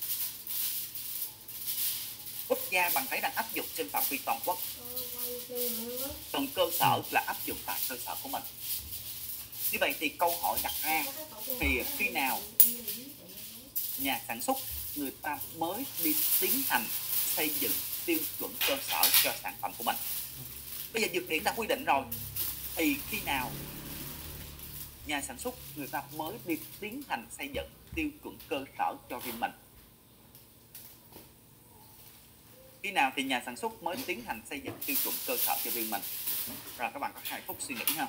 Quốc gia bạn thấy đang áp dụng trên phạm vi toàn quốc, còn cơ sở là áp dụng tại cơ sở của mình. Như vậy thì câu hỏi đặt ra thì khi nào nhà sản xuất người ta mới đi tiến hành xây dựng tiêu chuẩn cơ sở cho sản phẩm của mình? Bây giờ dược điển đã quy định rồi thì khi nào nhà sản xuất người ta mới đi tiến hành xây dựng tiêu chuẩn cơ sở cho riêng mình? Khi nào thì nhà sản xuất mới tiến hành xây dựng tiêu chuẩn cơ sở cho riêng mình? Rồi các bạn có hai phút suy nghĩ ha.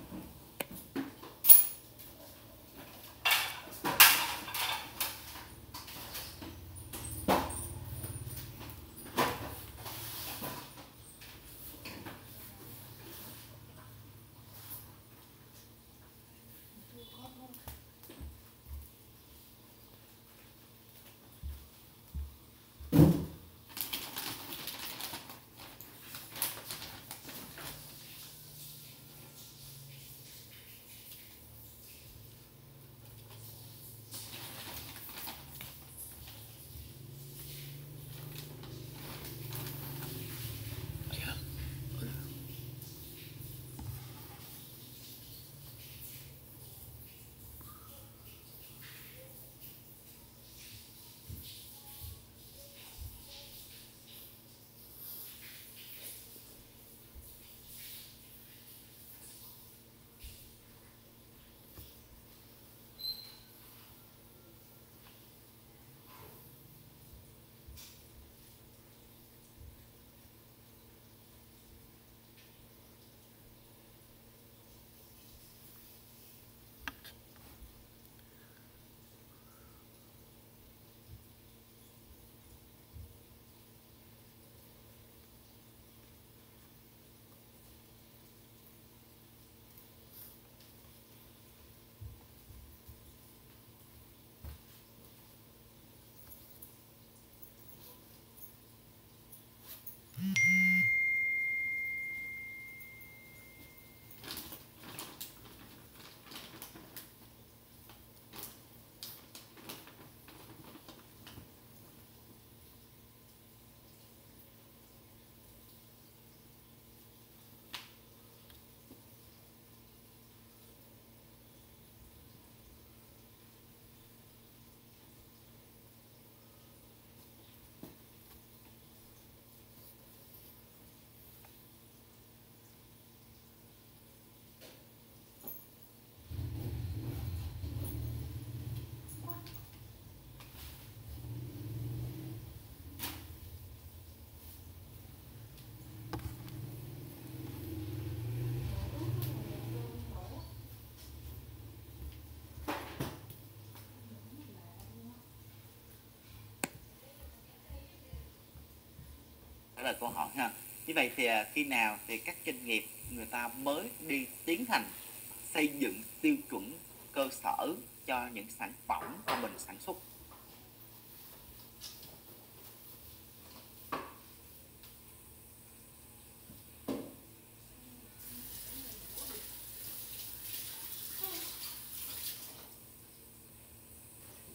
Đó là câu hỏi ha. Như vậy thì khi nào thì các doanh nghiệp người ta mới đi tiến hành xây dựng tiêu chuẩn cơ sở cho những sản phẩm của mình sản xuất?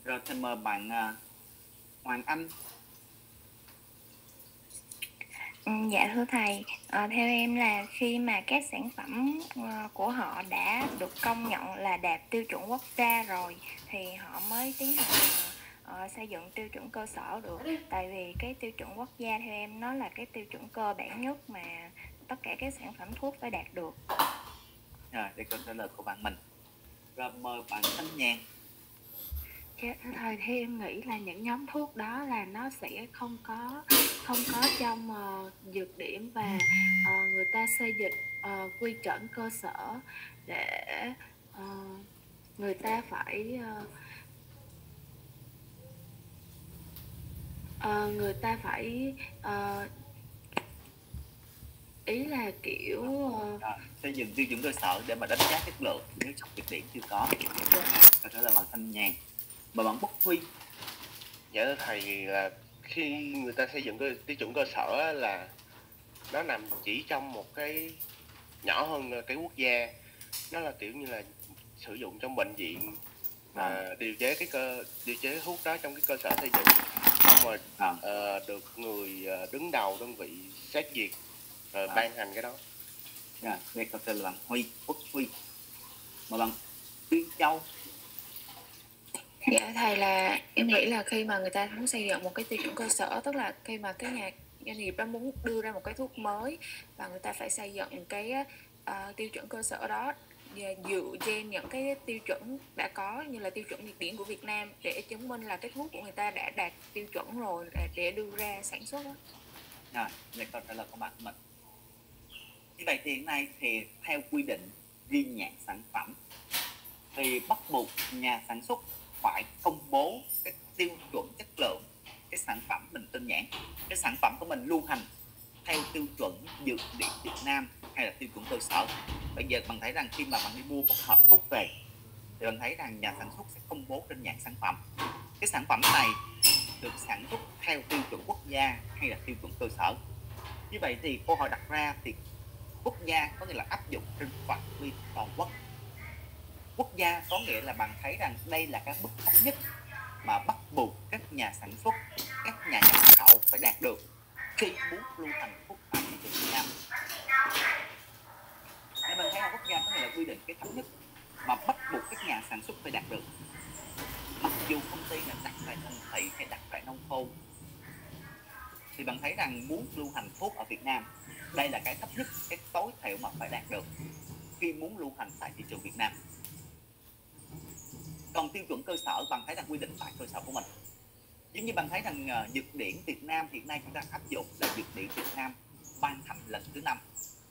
Rồi thì mời bạn uh, Hoàng Anh. Ừ, dạ thưa thầy, à, theo em là khi mà các sản phẩm uh, của họ đã được công nhận là đạt tiêu chuẩn quốc gia rồi thì họ mới tiến hành uh, xây dựng tiêu chuẩn cơ sở được. Tại vì cái tiêu chuẩn quốc gia theo em nó là cái tiêu chuẩn cơ bản nhất mà tất cả các sản phẩm thuốc phải đạt được. Rồi, đây câu trả lời của bạn mình. Rồi mời bạn Thanh Nhàn. Dạ, thưa thầy, theo em nghĩ là những nhóm thuốc đó là nó sẽ không có không có trong uh, dược điểm và uh, người ta xây dựng uh, quy chuẩn cơ sở để uh, người ta phải uh, uh, người ta phải uh, ý là kiểu uh, à, xây dựng tiêu chuẩn cơ sở để mà đánh giá chất lượng nếu trong dược điểm chưa có. Câu trả lời bằng Thanh Nhàn. Mà bạn Bốc Huy. Dạ thưa thầy, là khi người ta xây dựng cái tiêu chuẩn cơ sở là nó nằm chỉ trong một cái nhỏ hơn cái quốc gia, nó là kiểu như là sử dụng trong bệnh viện mà điều chế cái cơ điều chế thuốc đó trong cái cơ sở xây dựng, xong rồi à. uh, được người đứng đầu đơn vị xét duyệt rồi à. ban hành cái đó. Rồi, đây câu trả lời bằng Huy, Quốc Huy. Mà bạn Tuyên Châu. Dạ thầy, là em nghĩ là khi mà người ta muốn xây dựng một cái tiêu chuẩn cơ sở, tức là khi mà cái nhà doanh nghiệp đó muốn đưa ra một cái thuốc mới và người ta phải xây dựng cái uh, tiêu chuẩn cơ sở đó dựa trên những cái tiêu chuẩn đã có như là tiêu chuẩn nhiệt điển của Việt Nam để chứng minh là cái thuốc của người ta đã đạt tiêu chuẩn rồi để đưa ra sản xuất đó. Rồi, đây câu trả lời của bạn mình. Như vậy thì hiện nay thì theo quy định ghi nhãn sản phẩm thì bắt buộc nhà sản xuất phải công bố cái tiêu chuẩn chất lượng cái sản phẩm mình tin nhãn, cái sản phẩm của mình lưu hành theo tiêu chuẩn dược điển Việt Nam hay là tiêu chuẩn cơ sở. Bây giờ bạn thấy rằng khi mà bạn đi mua một hộp thuốc về thì bạn thấy rằng nhà sản xuất sẽ công bố trên nhãn sản phẩm cái sản phẩm này được sản xuất theo tiêu chuẩn quốc gia hay là tiêu chuẩn cơ sở. Như vậy thì câu hỏi đặt ra thì quốc gia có nghĩa là áp dụng trên phạm vi toàn quốc. Quốc gia có nghĩa là bạn thấy rằng đây là cái mức thấp nhất mà bắt buộc các nhà sản xuất, các nhà nhập khẩu phải đạt được khi muốn lưu hành thuốc tại thị trường Việt Nam. Nên mình thấy là quốc gia có nghĩa là quy định cái thấp nhất mà bắt buộc các nhà sản xuất phải đạt được. Mặc dù công ty là đặt tại thành thị hay đặt tại nông thôn thì bạn thấy rằng muốn lưu hành thuốc ở Việt Nam, đây là cái thấp nhất, cái tối thiểu mà phải đạt được khi muốn lưu hành tại thị trường Việt Nam. Còn tiêu chuẩn cơ sở bạn thấy rằng quy định tại cơ sở của mình. Giống như bạn thấy rằng uh, dược điển Việt Nam hiện nay chúng ta áp dụng là dược điển Việt Nam ban hành lần thứ năm.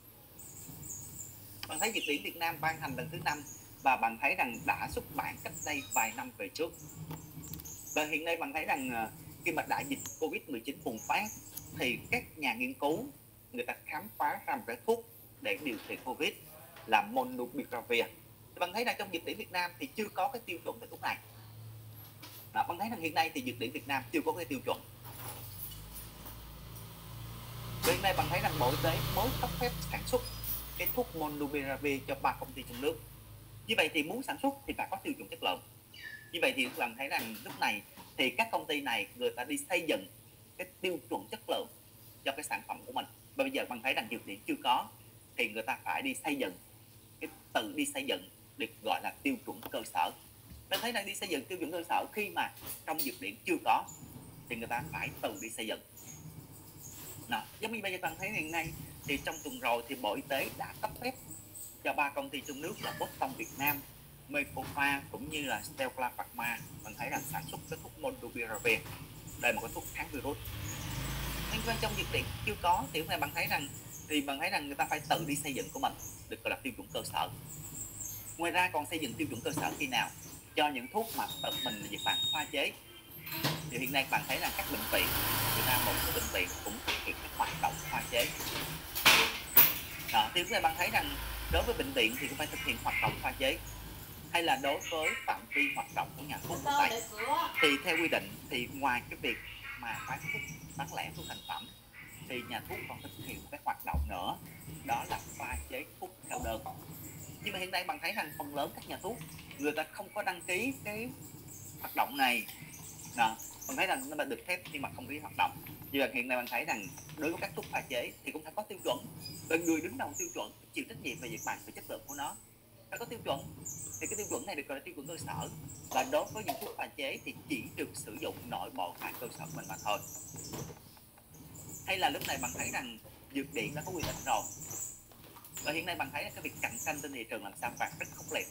Bạn thấy dược điển Việt Nam ban hành lần thứ năm và bạn thấy rằng đã xuất bản cách đây vài năm về trước. Và hiện nay bạn thấy rằng uh, khi mà đại dịch Covid mười chín bùng phát thì các nhà nghiên cứu người ta khám phá ra một cái thuốc để điều trị Covid là Monupiravir. Thì bạn thấy rằng trong dược điển Việt Nam thì chưa có cái tiêu chuẩn về thuốc này. Đó, bạn thấy rằng hiện nay thì dược điển Việt Nam chưa có cái tiêu chuẩn. Và hiện nay bạn thấy rằng Bộ Y tế mới cấp phép sản xuất cái thuốc Monupiravir cho ba công ty trong nước. Như vậy thì muốn sản xuất thì phải có tiêu chuẩn chất lượng. Như vậy thì bạn thấy rằng lúc này thì các công ty này người ta đi xây dựng cái tiêu chuẩn chất lượng cho cái sản phẩm của mình. Và bây giờ bạn thấy rằng dược điển chưa có thì người ta phải đi xây dựng, cái tự đi xây dựng được gọi là tiêu chuẩn cơ sở. Bạn thấy rằng đi xây dựng tiêu chuẩn cơ sở khi mà trong dược điển chưa có thì người ta phải tự đi xây dựng. Đó, giống như bây giờ bạn thấy hiện nay thì trong tuần rồi thì Bộ Y tế đã cấp phép cho ba công ty trong nước là Boston Việt Nam, Mecopha cũng như là Stella Pharma. Bạn thấy rằng sản xuất cái thuốc Monupiravir, đây là một cái thuốc kháng virus. Nhưng trong dược điển chưa có thì hôm nay bạn thấy rằng thì bạn thấy rằng người ta phải tự đi xây dựng của mình được gọi là tiêu chuẩn cơ sở. Ngoài ra còn xây dựng tiêu chuẩn cơ sở khi nào? Cho những thuốc mà tự mình Nhật Bản pha chế. Thì hiện nay bạn thấy rằng các bệnh viện, Việt Nam một số bệnh viện cũng thực hiện các hoạt động pha chế. Đó, thì lúc này bạn thấy rằng đối với bệnh viện thì cũng phải thực hiện hoạt động pha chế. Hay là đối với phạm vi hoạt động của nhà thuốc tại thì theo quy định thì ngoài cái việc mà bán thuốc bán lẻ thuốc thành phẩm thì nhà thuốc còn thực hiện một cái hoạt động nữa, đó là pha chế thuốc theo đơn. Nhưng mà hiện nay bạn thấy rằng phần lớn các nhà thuốc người ta không có đăng ký cái hoạt động này đó, bạn thấy rằng nó đã được phép nhưng mà không biết hoạt động. Như là hiện nay bạn thấy rằng đối với các thuốc pha chế thì cũng phải có tiêu chuẩn, và người đứng đầu tiêu chuẩn chịu trách nhiệm về việc bàn về chất lượng của nó, phải có tiêu chuẩn. Thì cái tiêu chuẩn này được gọi là tiêu chuẩn cơ sở, và đối với những thuốc pha chế thì chỉ được sử dụng nội bộ tại cơ sở mình mà thôi. Hay là lúc này bạn thấy rằng dược điện đã có quy định rồi, và hiện nay bạn thấy là cái việc cạnh tranh trên thị trường làm sao bạn rất khốc liệt.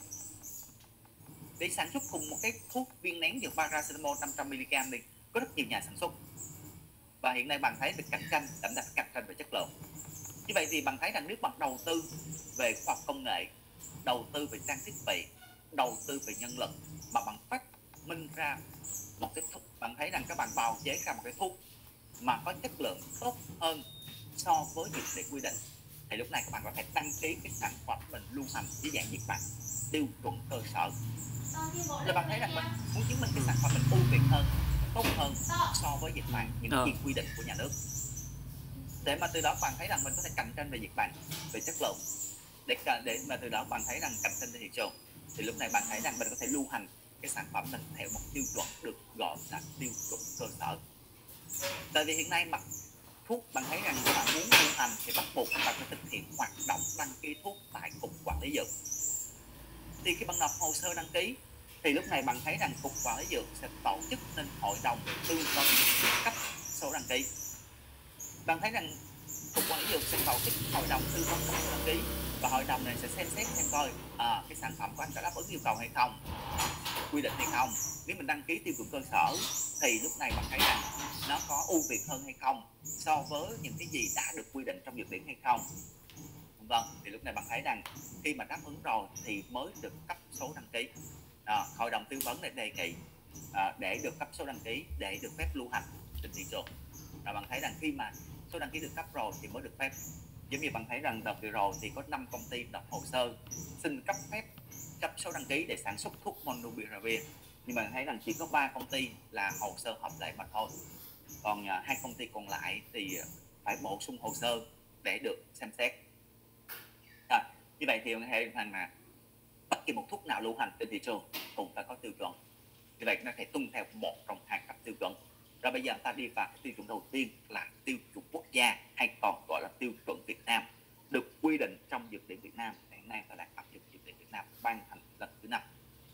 Để sản xuất cùng một cái thuốc viên nén dược paracetamol năm trăm mi-li-gam đi, có rất nhiều nhà sản xuất, và hiện nay bạn thấy việc cạnh tranh đậm đặc cạnh tranh về chất lượng. Như vậy thì bạn thấy rằng nếu bạn đầu tư về khoa học công nghệ, đầu tư về trang thiết bị, đầu tư về nhân lực, mà bạn phát minh ra một cái thuốc, bạn thấy rằng các bạn bào chế ra một cái thuốc mà có chất lượng tốt hơn so với dược điện quy định, thì lúc này các bạn có thể đăng ký cái sản phẩm mình lưu hành dưới dạng việc bạn tiêu chuẩn cơ sở. Là bạn thấy rằng mình muốn chứng minh cái sản phẩm mình ưu việt hơn, tốt hơn so với dịch bạn những Ờ. gì quy định của nhà nước, để mà từ đó bạn thấy rằng mình có thể cạnh tranh về dịch bạn về chất lượng, để để mà từ đó bạn thấy rằng cạnh tranh trên thị trường, thì lúc này bạn thấy rằng mình có thể lưu hành cái sản phẩm mình theo một tiêu chuẩn được gọi là tiêu chuẩn cơ sở. Tại vì hiện nay mà thuốc bạn thấy rằng bạn muốn lưu hành thì bắt buộc bạn phải thực hiện hoạt động đăng ký thuốc tại cục quản lý dược. Thì khi bạn nộp hồ sơ đăng ký thì lúc này bạn thấy rằng cục quản lý dược sẽ tổ chức nên hội đồng tư vấn cấp số đăng ký. Bạn thấy rằng cục quản lý dược sẽ tổ chức hội đồng tư vấn cấp số đăng ký, và hội đồng này sẽ xem xét xem coi à, cái sản phẩm của anh đã đáp ứng yêu cầu hay không, quy định hay không. Nếu mình đăng ký tiêu chuẩn cơ sở thì lúc này bạn thấy rằng nó có ưu việt hơn hay không so với những cái gì đã được quy định trong dược điển hay không. Vâng, thì lúc này bạn thấy rằng khi mà đáp ứng rồi thì mới được cấp số đăng ký. À, hội đồng tư vấn để đề nghị à, để được cấp số đăng ký để được phép lưu hành trên thị trường. Và bạn thấy rằng khi mà số đăng ký được cấp rồi thì mới được phép. Giống như bạn thấy rằng đợt vừa rồi thì có năm công ty nộp hồ sơ xin cấp phép cấp số đăng ký để sản xuất thuốc Monopiravir, nhưng mà thấy rằng chỉ có ba công ty là hồ sơ hợp lệ mà thôi, còn uh, hai công ty còn lại thì phải bổ sung hồ sơ để được xem xét. À, như vậy thì bạn thấy rằng là bất kỳ một thuốc nào lưu hành trên thị trường cũng phải có tiêu chuẩn. Như vậy nó phải tuân theo một trong hai cấp tiêu chuẩn. Rồi bây giờ ta đi vào cái tiêu chuẩn đầu tiên là tiêu chuẩn quốc gia, hay còn gọi là tiêu chuẩn Việt Nam, được quy định trong dược điển Việt Nam. Hiện nay ta đang áp dụng dược điển Việt Nam ban hành lần thứ năm.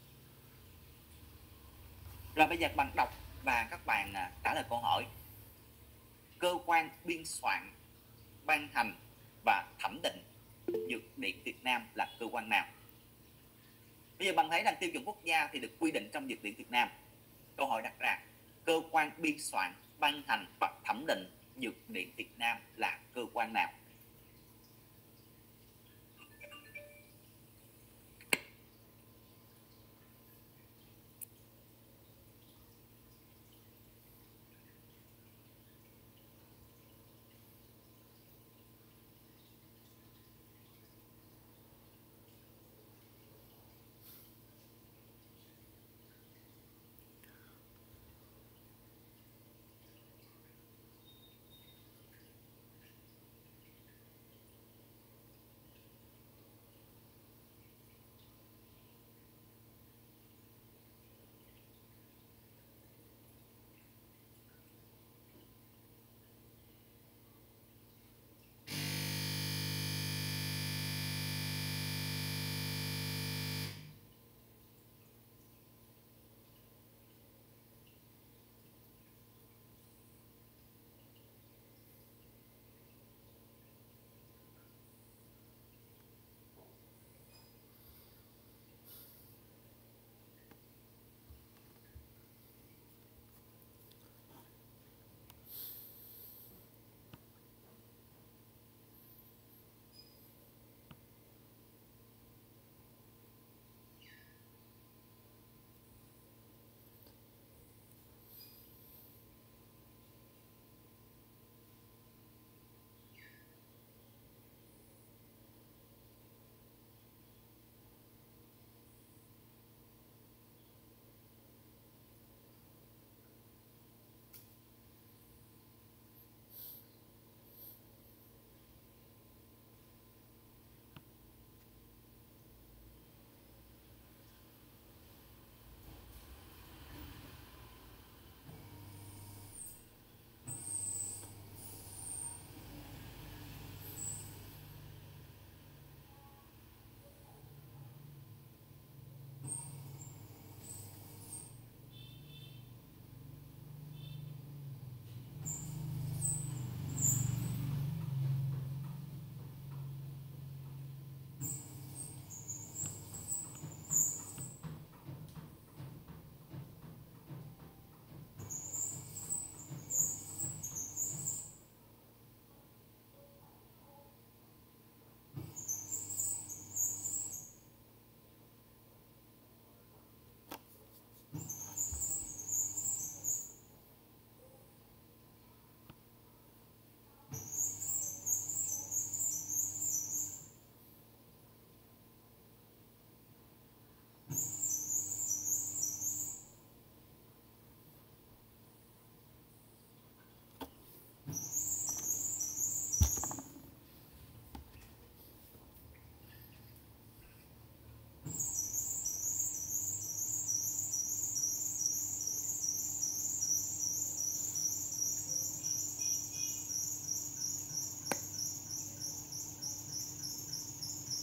Rồi bây giờ bạn đọc và các bạn à, trả lời câu hỏi. Cơ quan biên soạn, ban hành và thẩm định dược điển Việt Nam là cơ quan nào? Bây giờ bạn thấy rằng tiêu chuẩn quốc gia thì được quy định trong dược điển Việt Nam. Câu hỏi đặt ra, cơ quan biên soạn, ban hành và thẩm định dược điển Việt Nam là cơ quan nào?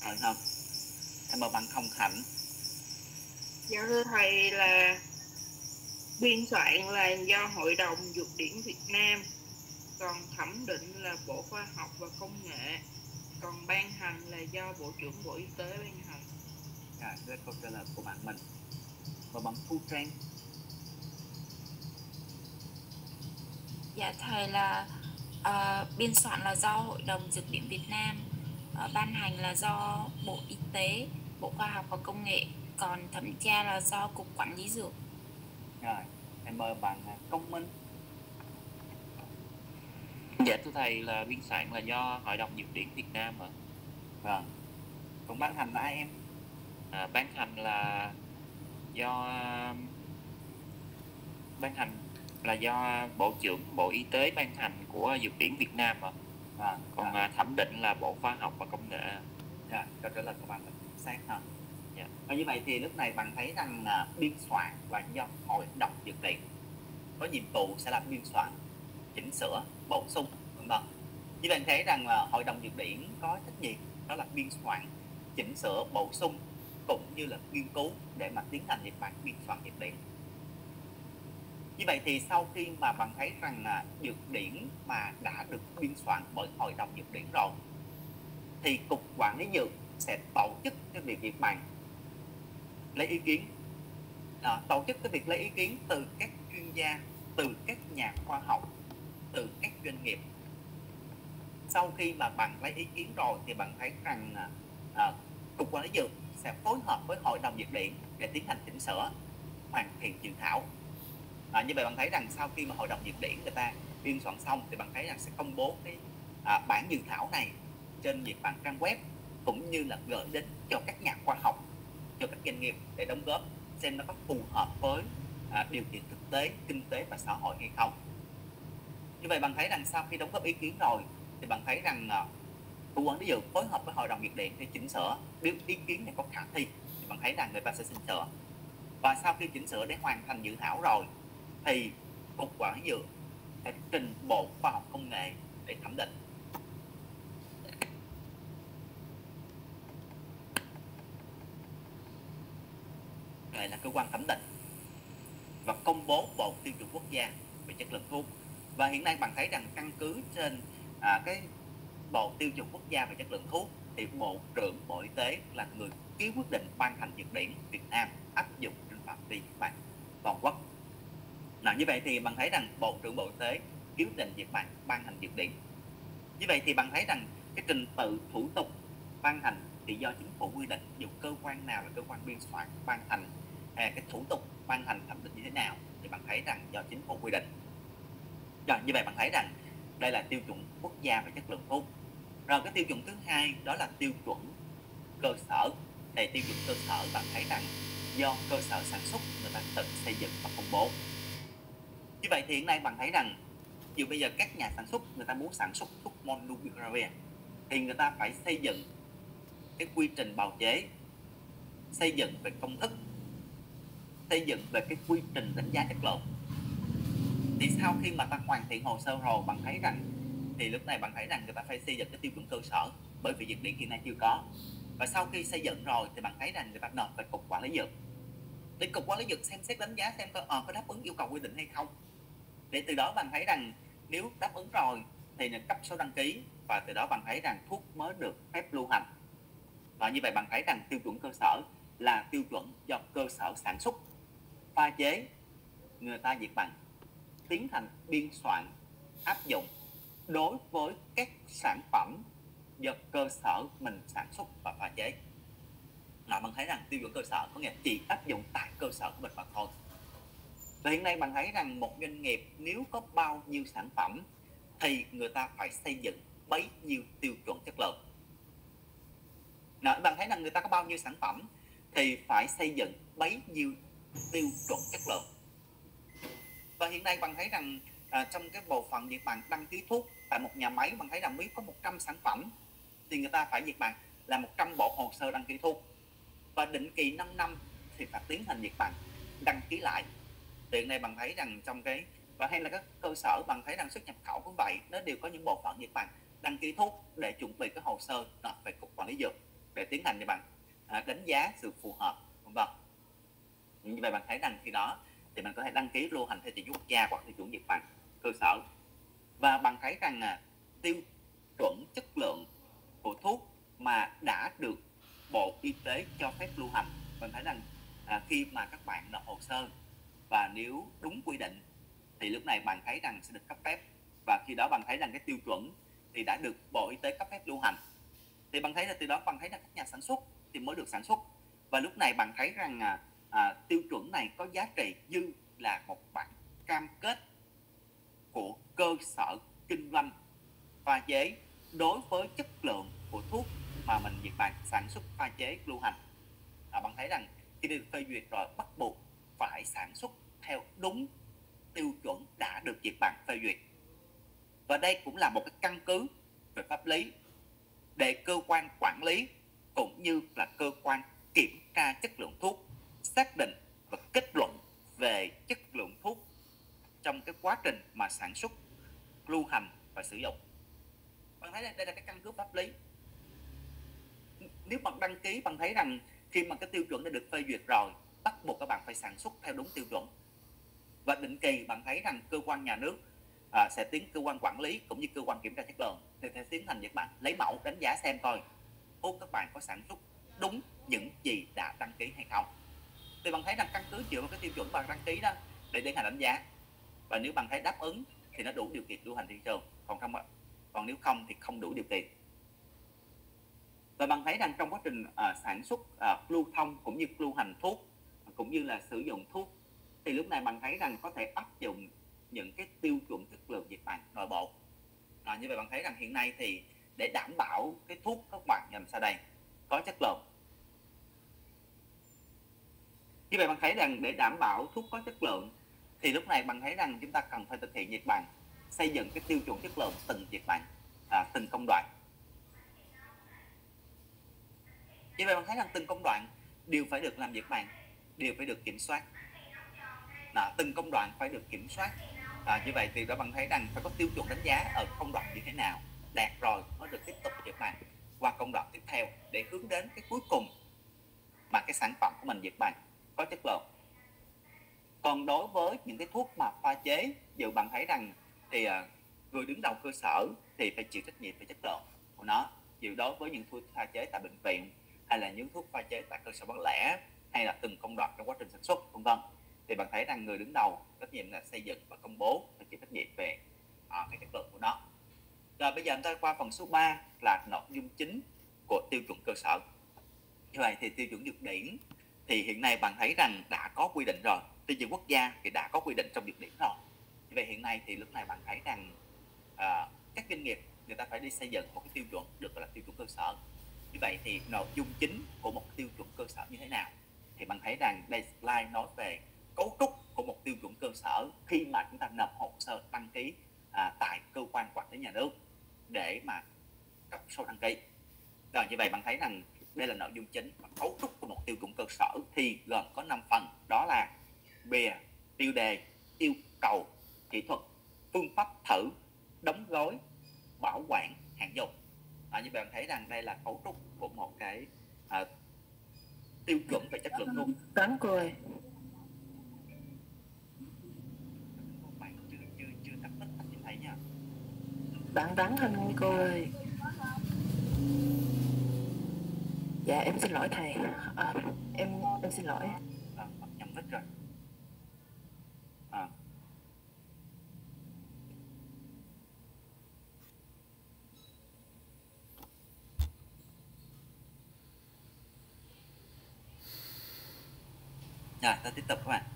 thôi không? Em mời bạn Hồng Hạnh. Dạ thưa thầy, là biên soạn là do Hội đồng Dược điển Việt Nam, còn thẩm định là Bộ Khoa học và Công nghệ, còn ban hành là do Bộ trưởng Bộ Y tế ban hành. Rồi, đây là câu trả lời của bạn mình. Và bạn Thu Trang. Dạ thầy, là uh, biên soạn là do Hội đồng Dược điển Việt Nam, uh, ban hành là do Bộ Y tế, Bộ Khoa học và Công nghệ, còn thẩm tra là do Cục Quản lý Dược. Rồi, em mời bạn Công Minh. Dạ thưa thầy, là biên soạn là do Hội đồng Dược điển Việt Nam ạ. Vâng. Còn ban hành là ai em? À, ban hành là do ban hành là do Bộ trưởng Bộ Y tế ban hành của Dược điển Việt Nam ạ. Vâng. Còn à, thẩm định là Bộ Khoa học và Công nghệ. Dạ, câu trả lời của bạn là xác hả? Dạ. Và như vậy thì lúc này bạn thấy rằng là biên soạn là do Hội đồng Dược điển, có nhiệm vụ sẽ là biên soạn, chỉnh sửa, bổ sung, vân vân. Như bạn thấy rằng là Hội đồng Dược điển có trách nhiệm đó là biên soạn, chỉnh sửa, bổ sung cũng như là nghiên cứu để mà tiến hành việc bản biên soạn dược điển. Như vậy thì sau khi mà bạn thấy rằng là dược điển mà đã được biên soạn bởi Hội đồng Dược điển rồi, thì Cục Quản lý Dược sẽ tổ chức cái việc việc bản lấy ý kiến, à, tổ chức cái việc lấy ý kiến từ các chuyên gia, từ các nhà khoa học, từ các doanh nghiệp. Sau khi mà bạn lấy ý kiến rồi thì bạn thấy rằng à, Cục Quản lý Dược sẽ phối hợp với Hội đồng Dược điển để tiến hành chỉnh sửa, hoàn thiện dự thảo. À, như vậy bạn thấy rằng sau khi mà Hội đồng Dược điển người ta biên soạn xong thì bạn thấy rằng sẽ công bố cái à, bản dự thảo này trên việc bản trang web, cũng như là gửi đến cho các nhà khoa học, cho các doanh nghiệp để đóng góp xem nó có phù hợp với à, điều kiện thực tế, kinh tế và xã hội hay không. Như vậy bạn thấy rằng sau khi đóng góp ý kiến rồi thì bạn thấy rằng uh, Cục Quản lý Dược phối hợp với Hội đồng Dược điển để chỉnh sửa. Nếu ý kiến này có khả thi thì bạn thấy rằng người ta sẽ chỉnh sửa. Và sau khi chỉnh sửa để hoàn thành dự thảo rồi thì Cục Quản lý Dược sẽ trình Bộ Khoa học Công nghệ để thẩm định. Đây là cơ quan thẩm định và công bố Bộ Tiêu chuẩn Quốc gia về chất lượng thuốc. Và hiện nay bạn thấy rằng căn cứ trên à, cái Bộ Tiêu chuẩn Quốc gia về chất lượng thuốc thì Bộ trưởng Bộ Y tế là người ký quyết định ban hành dược điển Việt Nam áp dụng trên phạm vi bản toàn quốc. Nào, như vậy thì bạn thấy rằng Bộ trưởng Bộ Y tế ký quyết định việc bản ban hành dược điển. Như vậy thì bạn thấy rằng cái trình tự thủ tục ban hành thì do chính phủ quy định, dù cơ quan nào là cơ quan biên soạn ban hành, à, cái thủ tục ban hành thẩm định như thế nào thì bạn thấy rằng do chính phủ quy định. Rồi, như vậy bạn thấy rằng đây là tiêu chuẩn quốc gia về chất lượng thuốc. Rồi cái tiêu chuẩn thứ hai đó là tiêu chuẩn cơ sở. Thì tiêu chuẩn cơ sở bạn thấy rằng do cơ sở sản xuất người ta tự xây dựng và công bố. Như vậy thì hiện nay bạn thấy rằng dù bây giờ các nhà sản xuất người ta muốn sản xuất thuốc Monupiravir thì người ta phải xây dựng cái quy trình bào chế, xây dựng về công thức, xây dựng về cái quy trình đánh giá chất lượng. Thì sau khi mà ta hoàn thiện hồ sơ rồi, bạn thấy rằng thì lúc này bạn thấy rằng người ta phải xây dựng cái tiêu chuẩn cơ sở, bởi vì dược điển hiện nay chưa có. Và sau khi xây dựng rồi thì bạn thấy rằng người ta nộp về Cục Quản lý Dược để Cục Quản lý Dược xem xét đánh giá xem có, à, có đáp ứng yêu cầu quy định hay không. Để từ đó bạn thấy rằng nếu đáp ứng rồi thì được cấp số đăng ký, và từ đó bạn thấy rằng thuốc mới được phép lưu hành. Và như vậy bạn thấy rằng tiêu chuẩn cơ sở là tiêu chuẩn do cơ sở sản xuất, pha chế, người ta việc bằng tiến hành biên soạn áp dụng đối với các sản phẩm do cơ sở mình sản xuất và pha chế. Là bạn thấy rằng tiêu chuẩn cơ sở có nghĩa chỉ áp dụng tại cơ sở của mình mà thôi. Và hiện nay bạn thấy rằng một doanh nghiệp nếu có bao nhiêu sản phẩm thì người ta phải xây dựng bấy nhiêu tiêu chuẩn chất lượng. Nào, bạn thấy rằng người ta có bao nhiêu sản phẩm thì phải xây dựng bấy nhiêu tiêu chuẩn chất lượng. Và hiện nay bạn thấy rằng à, trong cái bộ phận việc bạn đăng ký thuốc tại một nhà máy, bạn thấy rằng nếu có một trăm sản phẩm thì người ta phải việc bạn là một trăm bộ hồ sơ đăng ký thuốc, và định kỳ năm năm thì phải tiến hành việc bạn đăng ký lại. Hiện nay bạn thấy rằng trong cái và hay là các cơ sở bạn thấy rằng xuất nhập khẩu cũng vậy, nó đều có những bộ phận việc bạn đăng ký thuốc để chuẩn bị cái hồ sơ nộp về Cục Quản lý Dược. để tiến hành cho bạn à, đánh giá sự phù hợp, vân vân. Như vậy bạn thấy rằng khi đó thì mình có thể đăng ký lưu hành theo tiêu chuẩn quốc gia hoặc tiêu chuẩn Nhật Bản cơ sở. Và bạn thấy rằng à, tiêu chuẩn chất lượng của thuốc mà đã được Bộ Y tế cho phép lưu hành, bạn thấy rằng à, khi mà các bạn nộp hồ sơ và nếu đúng quy định thì lúc này bạn thấy rằng sẽ được cấp phép, và khi đó bạn thấy rằng cái tiêu chuẩn thì đã được Bộ Y tế cấp phép lưu hành, thì bạn thấy là từ đó bạn thấy là các nhà sản xuất thì mới được sản xuất, và lúc này bạn thấy rằng à, à, tiêu chuẩn này có giá trị như là một bản cam kết của cơ sở kinh doanh pha chế đối với chất lượng của thuốc mà mình Nhật Bản sản xuất pha chế lưu hành. À, bạn thấy rằng khi được phê duyệt rồi bắt buộc phải sản xuất theo đúng tiêu chuẩn đã được Nhật Bản phê duyệt, và đây cũng là một cái căn cứ về pháp lý để cơ quan quản lý cũng như là cơ quan kiểm tra chất lượng thuốc xác định và kết luận về chất lượng thuốc trong cái quá trình mà sản xuất, lưu hành và sử dụng. Bạn thấy đây là cái căn cứ pháp lý. Nếu bạn đăng ký, bạn thấy rằng khi mà cái tiêu chuẩn đã được phê duyệt rồi, bắt buộc các bạn phải sản xuất theo đúng tiêu chuẩn. Và định kỳ bạn thấy rằng cơ quan nhà nước à, sẽ tiến cơ quan quản lý cũng như cơ quan kiểm tra chất lượng thì sẽ tiến hành Nhật Bản lấy mẫu đánh giá xem coi thuốc các bạn có sản xuất đúng những gì đã đăng ký hay không. Thì bạn thấy rằng căn cứ dựa vào cái tiêu chuẩn bạn đăng ký đó để tiến hành đánh giá, và nếu bạn thấy đáp ứng thì nó đủ điều kiện lưu hành thị trường, còn không còn nếu không thì không đủ điều kiện. Và bạn thấy rằng trong quá trình uh, sản xuất, uh, lưu thông cũng như lưu hành thuốc cũng như là sử dụng thuốc thì lúc này bạn thấy rằng có thể áp dụng những cái tiêu chuẩn chất lượng Nhật Bản nội bộ. À, như vậy bạn thấy rằng hiện nay thì để đảm bảo cái thuốc các bạn làm sao đây có chất lượng. Như vậy bạn thấy rằng để đảm bảo thuốc có chất lượng thì lúc này bạn thấy rằng chúng ta cần phải thực hiện Nhật Bản xây dựng cái tiêu chuẩn chất lượng từng Nhật Bản, à, từng công đoạn. Như vậy bạn thấy rằng từng công đoạn đều phải được làm Nhật Bản, đều phải được kiểm soát. Đó, từng công đoạn phải được kiểm soát. À, như vậy thì đó bạn thấy rằng phải có tiêu chuẩn đánh giá ở công đoạn như thế nào, đạt rồi mới được tiếp tục Nhật Bản qua công đoạn tiếp theo để hướng đến cái cuối cùng mà cái sản phẩm của mình Nhật Bản có chất lượng. Còn đối với những cái thuốc mà pha chế, dù bạn thấy rằng thì uh, người đứng đầu cơ sở thì phải chịu trách nhiệm về chất lượng của nó. Dù đối với những thuốc pha chế tại bệnh viện hay là những thuốc pha chế tại cơ sở bán lẻ hay là từng công đoạn trong quá trình sản xuất, vân vân, thì bạn thấy rằng người đứng đầu trách nhiệm là xây dựng và công bố và chịu trách nhiệm về uh, cái chất lượng của nó. Rồi bây giờ chúng ta qua phần số ba là nội dung chính của tiêu chuẩn cơ sở. Như vậy thì tiêu chuẩn dược điển thì hiện nay bạn thấy rằng đã có quy định rồi, tiêu chuẩn quốc gia thì đã có quy định trong dược điển rồi. Như vậy hiện nay thì lúc này bạn thấy rằng uh, các doanh nghiệp người ta phải đi xây dựng một cái tiêu chuẩn được gọi là tiêu chuẩn cơ sở. Như vậy thì nội dung chính của một tiêu chuẩn cơ sở như thế nào? Thì bạn thấy rằng đây slide nói về cấu trúc của một tiêu chuẩn cơ sở khi mà chúng ta nộp hồ sơ đăng ký à, tại cơ quan quản lý nhà nước để mà cấp số đăng ký. Rồi như vậy bạn thấy rằng đây là nội dung chính và cấu trúc của một tiêu chuẩn cơ sở thì gồm có năm phần, đó là bìa, tiêu đề, yêu cầu, kỹ thuật, phương pháp thử, đóng gói, bảo quản, hạn dùng. À, như vậy bạn thấy rằng đây là cấu trúc của một cái à, tiêu chuẩn về chất lượng luôn. Đáng cười. Bạn chưa chưa chưa tắt mic tắt nhìn thấy nha. Bạn rắn hơn cô ơi. Dạ em xin lỗi thầy. À, em em xin lỗi. À, bật nhầm mic rồi. À. Rồi, ta tiếp tục các bạn.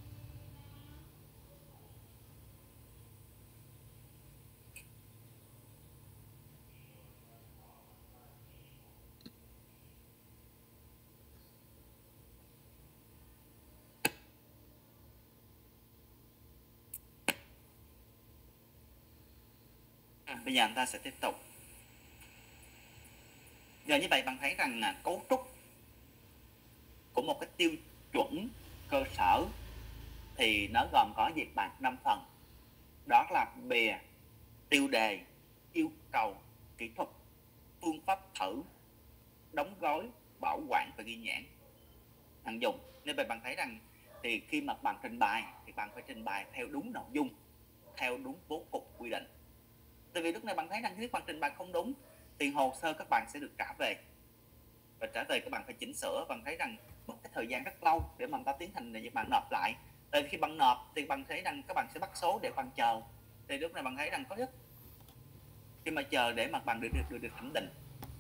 À, bây giờ chúng ta sẽ tiếp tục. Giờ như vậy bạn thấy rằng là cấu trúc của một cái tiêu chuẩn cơ sở thì nó gồm có việc bạn năm phần, đó là bìa, tiêu đề, yêu cầu, kỹ thuật, phương pháp thử, đóng gói, bảo quản và ghi nhãn hàng dùng. Nên vậy bạn thấy rằng thì khi mà bạn trình bày thì bạn phải trình bày theo đúng nội dung, theo đúng bố cục quy định. Tại vì lúc này bạn thấy rằng nếu bạn trình bày không đúng thì hồ sơ các bạn sẽ được trả về, và trả về các bạn phải chỉnh sửa. Bạn thấy rằng mất cái thời gian rất lâu để mà người ta tiến hành để bạn nộp lại. Tại vì khi bạn nộp thì bạn thấy rằng các bạn sẽ bắt số để bạn chờ. Thì lúc này bạn thấy rằng có rất khi mà chờ để mà bạn được được được, được thẩm định,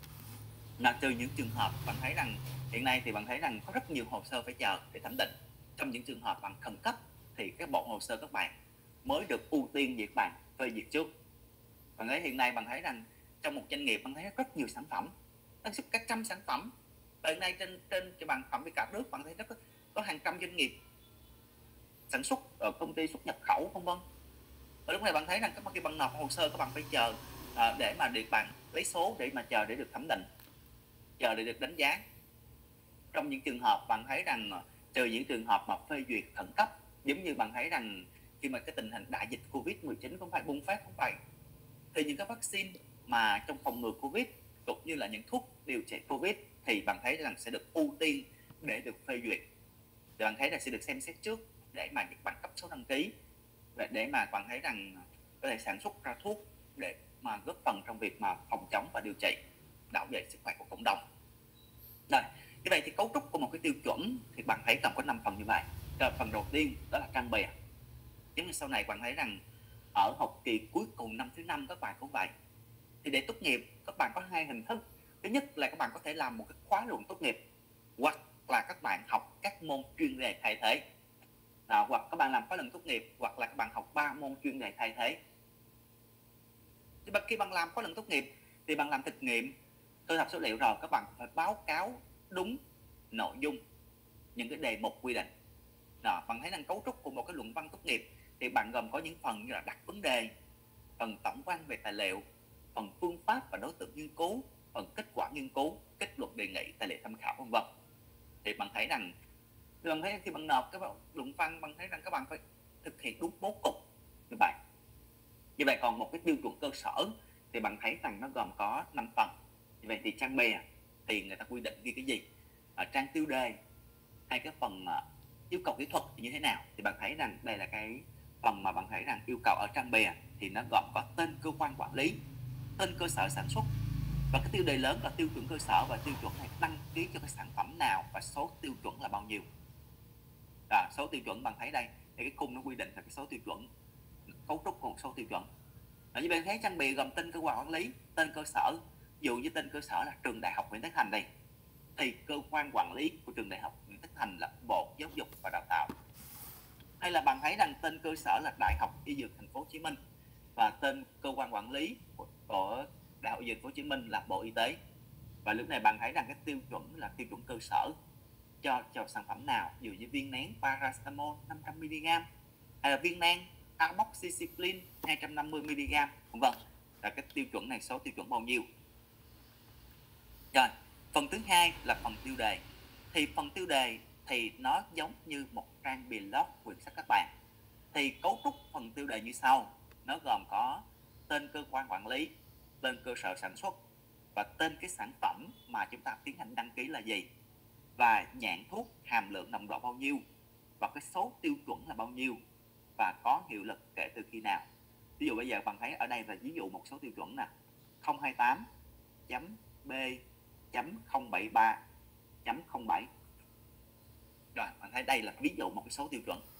là trừ những trường hợp bạn thấy rằng hiện nay thì bạn thấy rằng có rất nhiều hồ sơ phải chờ để thẩm định. Trong những trường hợp bạn khẩn cấp thì các bộ hồ sơ các bạn mới được ưu tiên việc bạn phê duyệt trước. Bạn thấy hiện nay bạn thấy rằng trong một doanh nghiệp bạn thấy rất nhiều sản phẩm, nó xuất các trăm sản phẩm. Và hiện nay trên trên cho bạn phạm vi cả nước bạn thấy rất có, có hàng trăm doanh nghiệp sản xuất ở công ty xuất nhập khẩu vân vân. Và lúc này bạn thấy rằng các khi bạn nộp hồ sơ các bạn phải chờ à, để mà được bạn lấy số để mà chờ để được thẩm định, chờ để được đánh giá. Trong những trường hợp bạn thấy rằng trừ những trường hợp mà phê duyệt khẩn cấp, giống như bạn thấy rằng khi mà cái tình hình đại dịch Covid mười chín không phải bùng phát không phải, thì những cái vaccine mà trong phòng ngừa Covid cũng như là những thuốc điều trị Covid thì bạn thấy rằng sẽ được ưu tiên để được phê duyệt. Thì bạn thấy là sẽ được xem xét trước để mà bạn cấp số đăng ký, để mà bạn thấy rằng có thể sản xuất ra thuốc để mà góp phần trong việc mà phòng chống và điều trị, bảo vệ sức khỏe của cộng đồng. Rồi, như vậy thì cấu trúc của một cái tiêu chuẩn thì bạn thấy cần có năm phần như vậy. Rồi, phần đầu tiên đó là trang bìa. Giống như sau này bạn thấy rằng ở học kỳ cuối cùng năm thứ năm các bạn cũng vậy. Thì để tốt nghiệp các bạn có hai hình thức. Thứ nhất là các bạn có thể làm một cái khóa luận tốt nghiệp, hoặc là các bạn học các môn chuyên đề thay thế. À, hoặc các bạn làm khóa luận tốt nghiệp, hoặc là các bạn học ba môn chuyên đề thay thế. Thì khi bạn làm khóa luận tốt nghiệp thì bạn làm thực nghiệm, thu thập số liệu rồi các bạn phải báo cáo đúng nội dung những cái đề mục quy định. Đó, bạn thấy rằng cấu trúc của một cái luận văn tốt nghiệp thì bạn gồm có những phần như là đặt vấn đề, phần tổng quan về tài liệu, phần phương pháp và đối tượng nghiên cứu, phần kết quả nghiên cứu, kết luận đề nghị, tài liệu tham khảo vân vân. Thì bạn thấy rằng thì bạn thấy khi bạn nộp cái luận văn, bạn thấy rằng các bạn phải thực hiện đúng bố cục như vậy. Như vậy còn một cái tiêu chuẩn cơ sở thì bạn thấy rằng nó gồm có năm phần. Như vậy thì trang bìa thì người ta quy định ghi cái gì, ở trang tiêu đề hay cái phần uh, yêu cầu kỹ thuật thì như thế nào, thì bạn thấy rằng đây là cái phần mà bạn thấy rằng yêu cầu ở trang bìa thì nó gồm có tên cơ quan quản lý, tên cơ sở sản xuất, và cái tiêu đề lớn là tiêu chuẩn cơ sở và tiêu chuẩn này đăng ký cho cái sản phẩm nào và số tiêu chuẩn là bao nhiêu. À, số tiêu chuẩn bạn thấy đây thì cái khung nó quy định là cái số tiêu chuẩn, cấu trúc của một số tiêu chuẩn. Ở như bạn thấy trang bìa gồm tên cơ quan quản lý, tên cơ sở. Ví dụ như tên cơ sở là trường đại học Nguyễn Tất Thành đây, thì cơ quan quản lý của trường đại học Nguyễn Tất Thành là Bộ Giáo dục và Đào tạo. Hay là bạn thấy rằng tên cơ sở là Đại học Y Dược Thành phố Hồ Chí Minh và tên cơ quan quản lý của, của Đại học Y Dược Thành phố Hồ Chí Minh là Bộ Y tế. Và lúc này bạn thấy rằng cái tiêu chuẩn là tiêu chuẩn cơ sở cho cho sản phẩm nào, ví dụ như viên nén paracetamol năm trăm mi-li-gam hay là viên nén amoxicillin hai trăm năm mươi mi-li-gam vân vân. Là cái tiêu chuẩn này số tiêu chuẩn bao nhiêu. Rồi, phần thứ hai là phần tiêu đề. Thì phần tiêu đề thì nó giống như một trang blog quyển sách các bạn. Thì cấu trúc phần tiêu đề như sau. Nó gồm có tên cơ quan quản lý, tên cơ sở sản xuất và tên cái sản phẩm mà chúng ta tiến hành đăng ký là gì, và nhãn thuốc, hàm lượng nồng độ bao nhiêu, và cái số tiêu chuẩn là bao nhiêu, và có hiệu lực kể từ khi nào. Ví dụ bây giờ bạn thấy ở đây là ví dụ một số tiêu chuẩn nè, không hai tám chấm B chấm không bảy ba chấm không bảy. Rồi, bạn thấy đây là ví dụ một cái số tiêu chuẩn.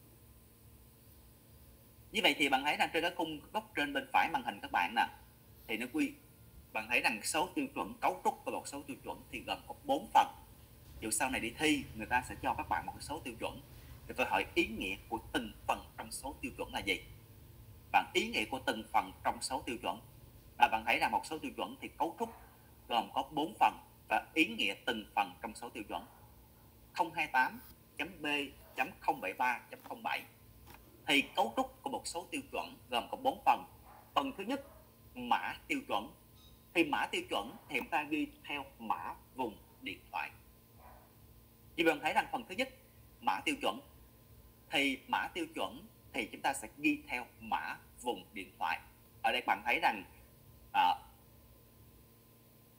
Như vậy thì bạn thấy rằng trên cái khung góc trên bên phải màn hình các bạn nè, thì nó quy bạn thấy rằng số tiêu chuẩn, cấu trúc của một số tiêu chuẩn thì gồm có bốn phần. Dù sau này đi thi người ta sẽ cho các bạn một cái số tiêu chuẩn thì phải hỏi ý nghĩa của từng phần trong số tiêu chuẩn là gì. Bạn ý nghĩa của từng phần trong số tiêu chuẩn, và bạn thấy rằng một số tiêu chuẩn thì cấu trúc gồm có bốn phần và ý nghĩa từng phần trong số tiêu chuẩn. không hai tám chấm B chấm không bảy ba chấm không bảy thì cấu trúc của một số tiêu chuẩn gồm có bốn phần. Phần thứ nhất, mã tiêu chuẩn. Thì mã tiêu chuẩn thì chúng ta ghi theo mã vùng điện thoại. Như bạn thấy rằng phần thứ nhất, mã tiêu chuẩn, thì mã tiêu chuẩn thì chúng ta sẽ ghi theo mã vùng điện thoại. Ở đây bạn thấy rằng à,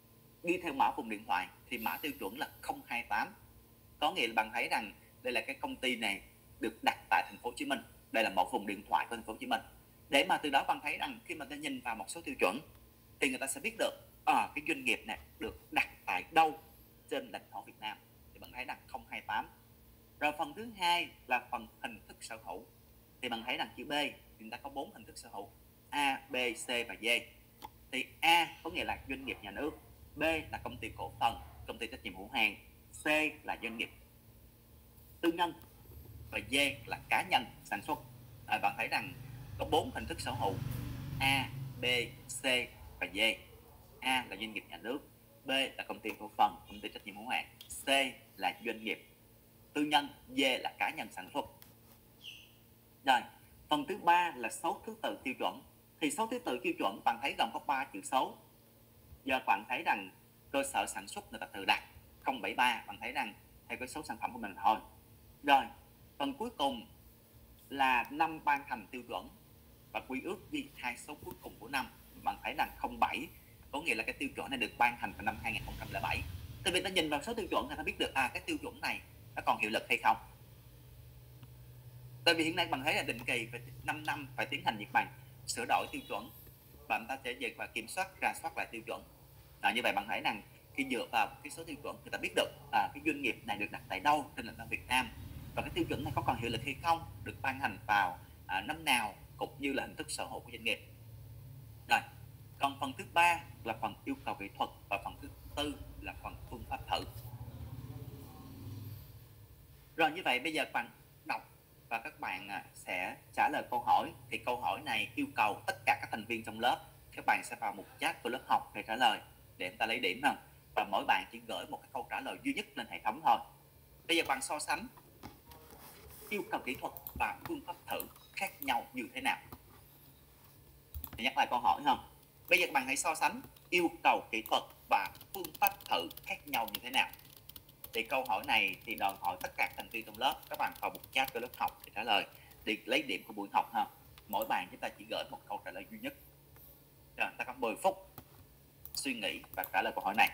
ghi theo mã vùng điện thoại thì mã tiêu chuẩn là không hai tám. Có nghĩa là bạn thấy rằng đây là cái công ty này được đặt tại thành phố Hồ Chí Minh, đây là một vùng điện thoại của thành phố Hồ Chí Minh. Để mà từ đó bạn thấy rằng khi mà ta nhìn vào một số tiêu chuẩn thì người ta sẽ biết được à, cái doanh nghiệp này được đặt tại đâu trên lãnh thổ Việt Nam, thì bạn thấy rằng không hai tám. Rồi phần thứ hai là phần hình thức sở hữu, thì bạn thấy rằng chữ B thì người ta có bốn hình thức sở hữu A, B, C và D. Thì A có nghĩa là doanh nghiệp nhà nước, B là công ty cổ phần, công ty trách nhiệm hữu hạn, C là doanh nghiệp tư nhân và D là cá nhân sản xuất. À, bạn thấy rằng có bốn hình thức sở hữu A, B, C và D. A là doanh nghiệp nhà nước, B là công ty cổ phần, công ty trách nhiệm hữu hạn, C là doanh nghiệp tư nhân, D là cá nhân sản xuất. Rồi, phần thứ ba là số thứ tự tiêu chuẩn. Thì số thứ tự tiêu chuẩn bạn thấy gồm có ba chữ số. Giờ bạn thấy rằng cơ sở sản xuất người ta tự đặt không bảy ba, bạn thấy rằng theo cái số sản phẩm của mình thôi. Rồi, phần cuối cùng là năm ban hành tiêu chuẩn và quy ước ghi hai số cuối cùng của năm. Bạn thấy rằng không bảy, có nghĩa là cái tiêu chuẩn này được ban hành vào năm hai nghìn không trăm lẻ bảy. Thì vì ta nhìn vào số tiêu chuẩn thì ta biết được à cái tiêu chuẩn này nó còn hiệu lực hay không. Tại vì hiện nay bạn thấy là định kỳ phải năm năm phải tiến hành việc bằng sửa đổi tiêu chuẩn và người ta sẽ dần và kiểm soát rà soát lại tiêu chuẩn. À, như vậy bạn thấy rằng khi dựa vào cái số tiêu chuẩn người ta biết được à, cái doanh nghiệp này được đặt tại đâu trên lãnh thổ Việt Nam và cái tiêu chuẩn này có còn hiệu lực hay không, được ban hành vào à, năm nào, cũng như là hình thức sở hữu của doanh nghiệp. Rồi, còn phần thứ ba là phần yêu cầu kỹ thuật và phần thứ tư là phần phương pháp thử. Rồi như vậy bây giờ bạn đọc và các bạn sẽ trả lời câu hỏi. Thì câu hỏi này yêu cầu tất cả các thành viên trong lớp, các bạn sẽ vào mục chat của lớp học để trả lời, để người ta lấy điểm không. Và mỗi bạn chỉ gửi một cái câu trả lời duy nhất lên hệ thống thôi. Bây giờ bạn so sánh yêu cầu kỹ thuật và phương pháp thử khác nhau như thế nào. Thì nhắc lại câu hỏi không? Bây giờ các bạn hãy so sánh yêu cầu kỹ thuật và phương pháp thử khác nhau như thế nào. Thì câu hỏi này thì đòi hỏi tất cả thành viên trong lớp, các bạn vào một chat của lớp học để trả lời, để lấy điểm của buổi học ha. Mỗi bạn chúng ta chỉ gửi một câu trả lời duy nhất. Rồi, ta có mười phút suy nghĩ và trả lời câu hỏi này.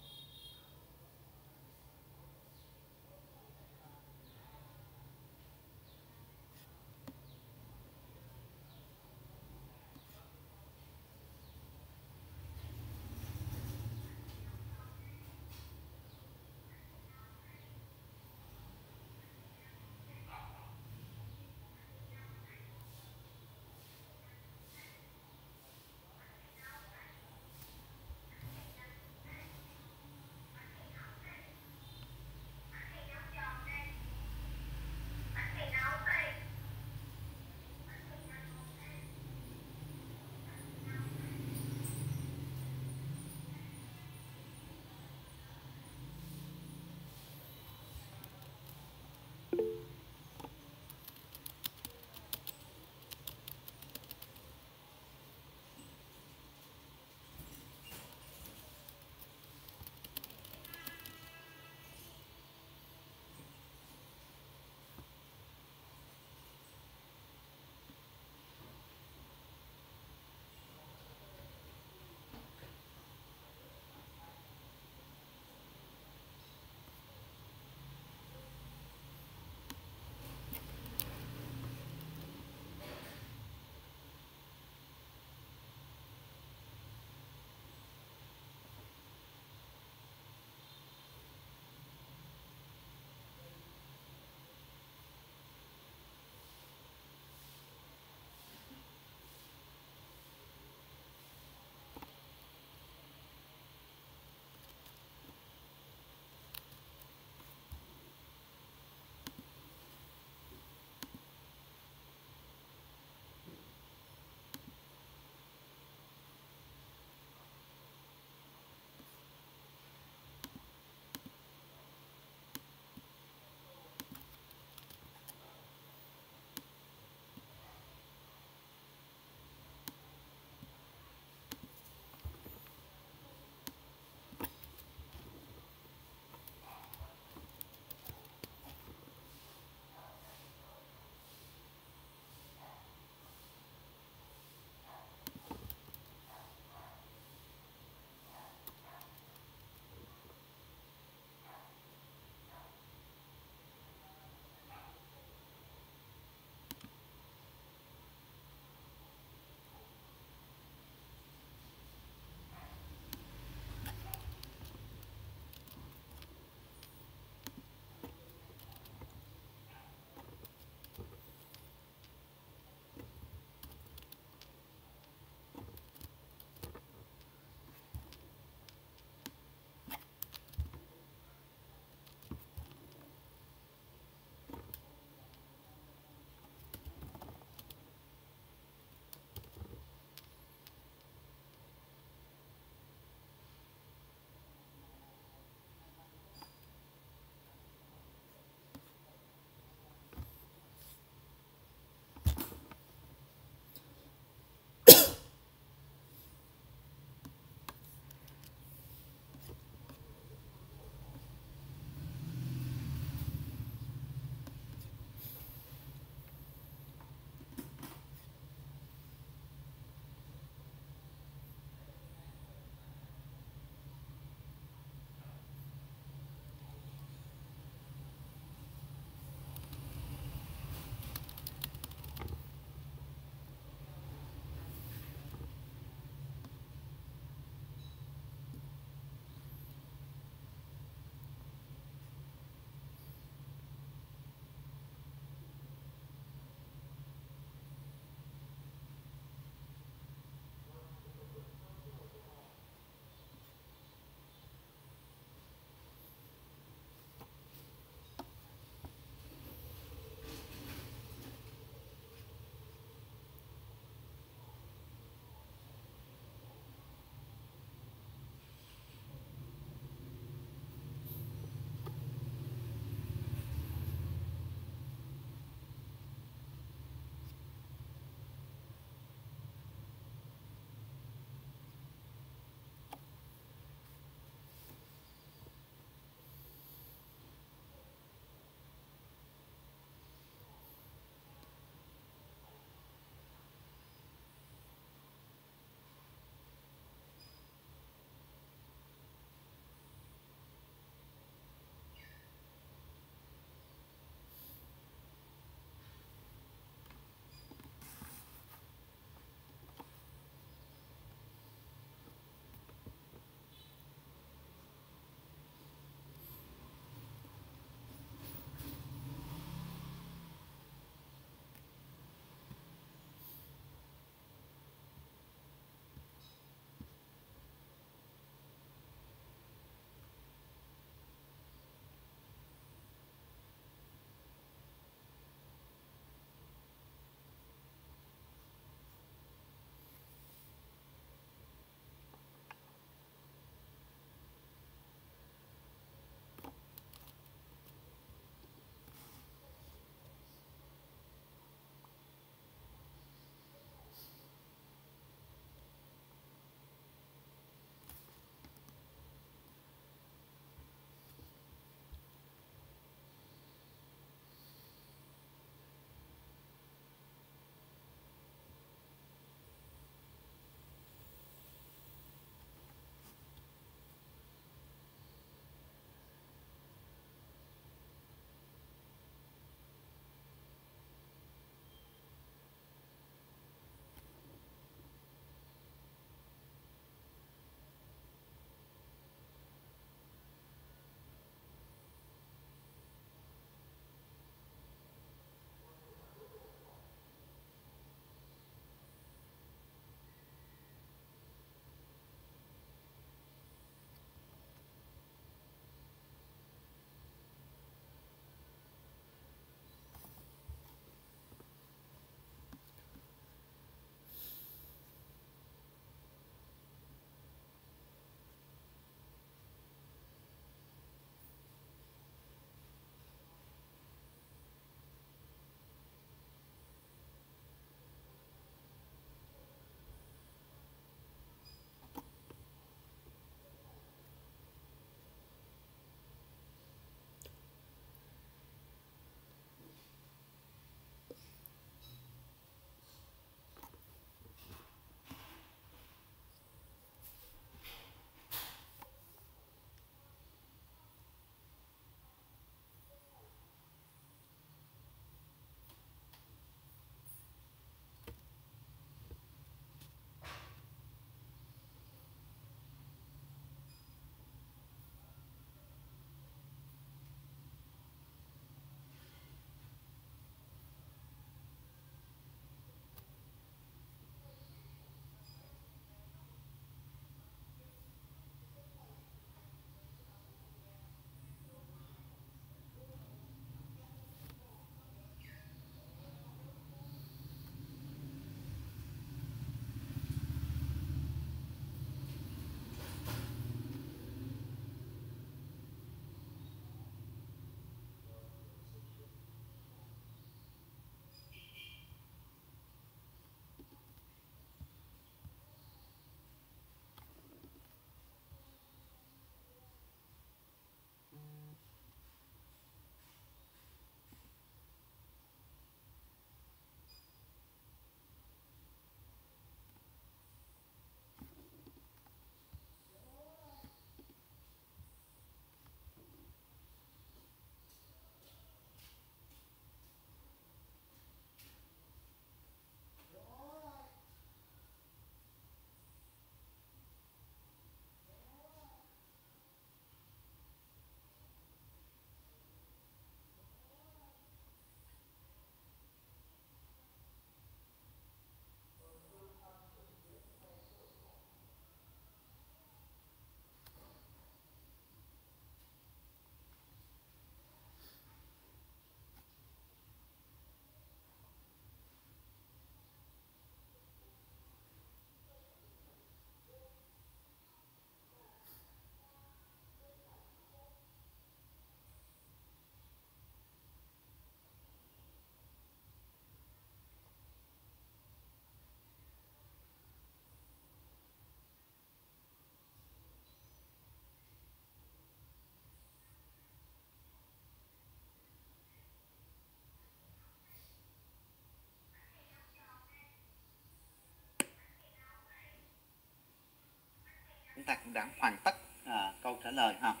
cũng đã hoàn tất à, câu trả lời ha.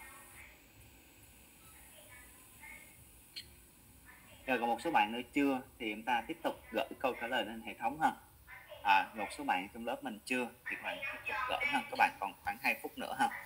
Rồi còn một số bạn nữa chưa thì chúng ta tiếp tục gửi câu trả lời lên hệ thống ha. À, một số bạn trong lớp mình chưa thì các bạn tiếp tục gửi ha. Các bạn còn khoảng hai phút nữa ha.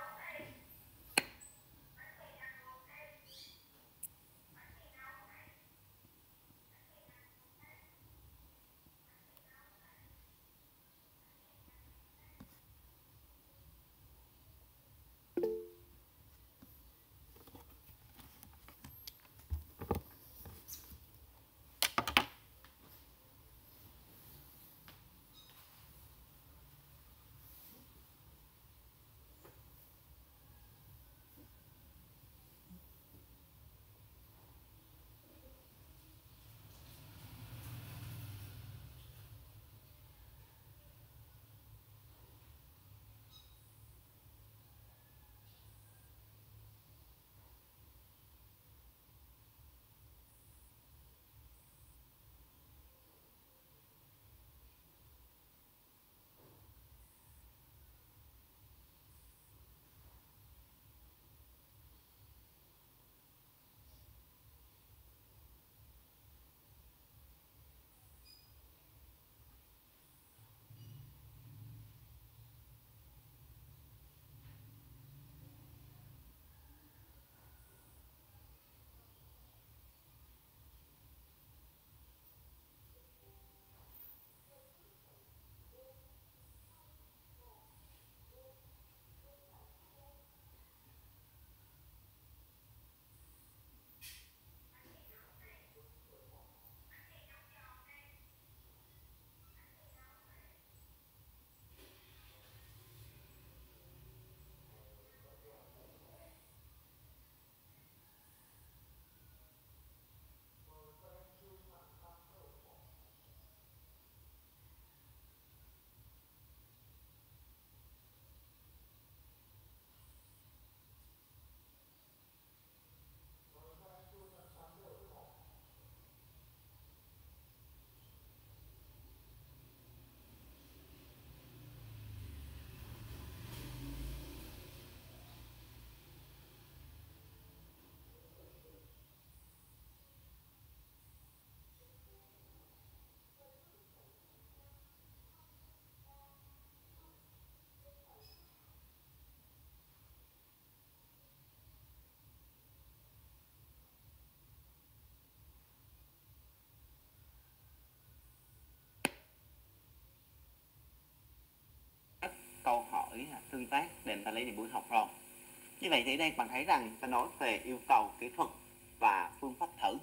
Câu hỏi tương tác để người ta lấy điểm buổi học rồi. Như vậy thì đây bạn thấy rằng ta nói về yêu cầu kỹ thuật và phương pháp thử.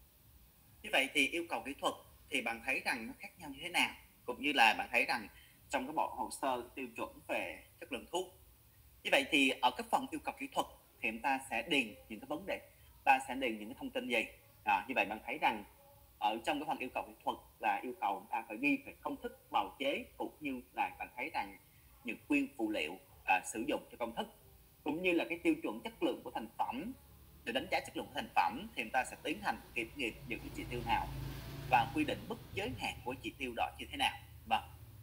Như vậy thì yêu cầu kỹ thuật thì bạn thấy rằng nó khác nhau như thế nào, cũng như là bạn thấy rằng trong cái bộ hồ sơ tiêu chuẩn về chất lượng thuốc. Như vậy thì ở cái phần yêu cầu kỹ thuật thì chúng ta sẽ điền những cái vấn đề, ta sẽ điền những cái thông tin gì. À, như vậy bạn thấy rằng ở trong cái phần yêu cầu kỹ thuật là yêu cầu chúng ta phải ghi về công thức bào chế, cũng như là bạn thấy rằng những nguyên phụ liệu à, sử dụng cho công thức, cũng như là cái tiêu chuẩn chất lượng của thành phẩm. Để đánh giá chất lượng của thành phẩm thì chúng ta sẽ tiến hành kiểm nghiệm những cái chỉ tiêu nào và quy định mức giới hạn của chỉ tiêu đó như thế nào. Vâng.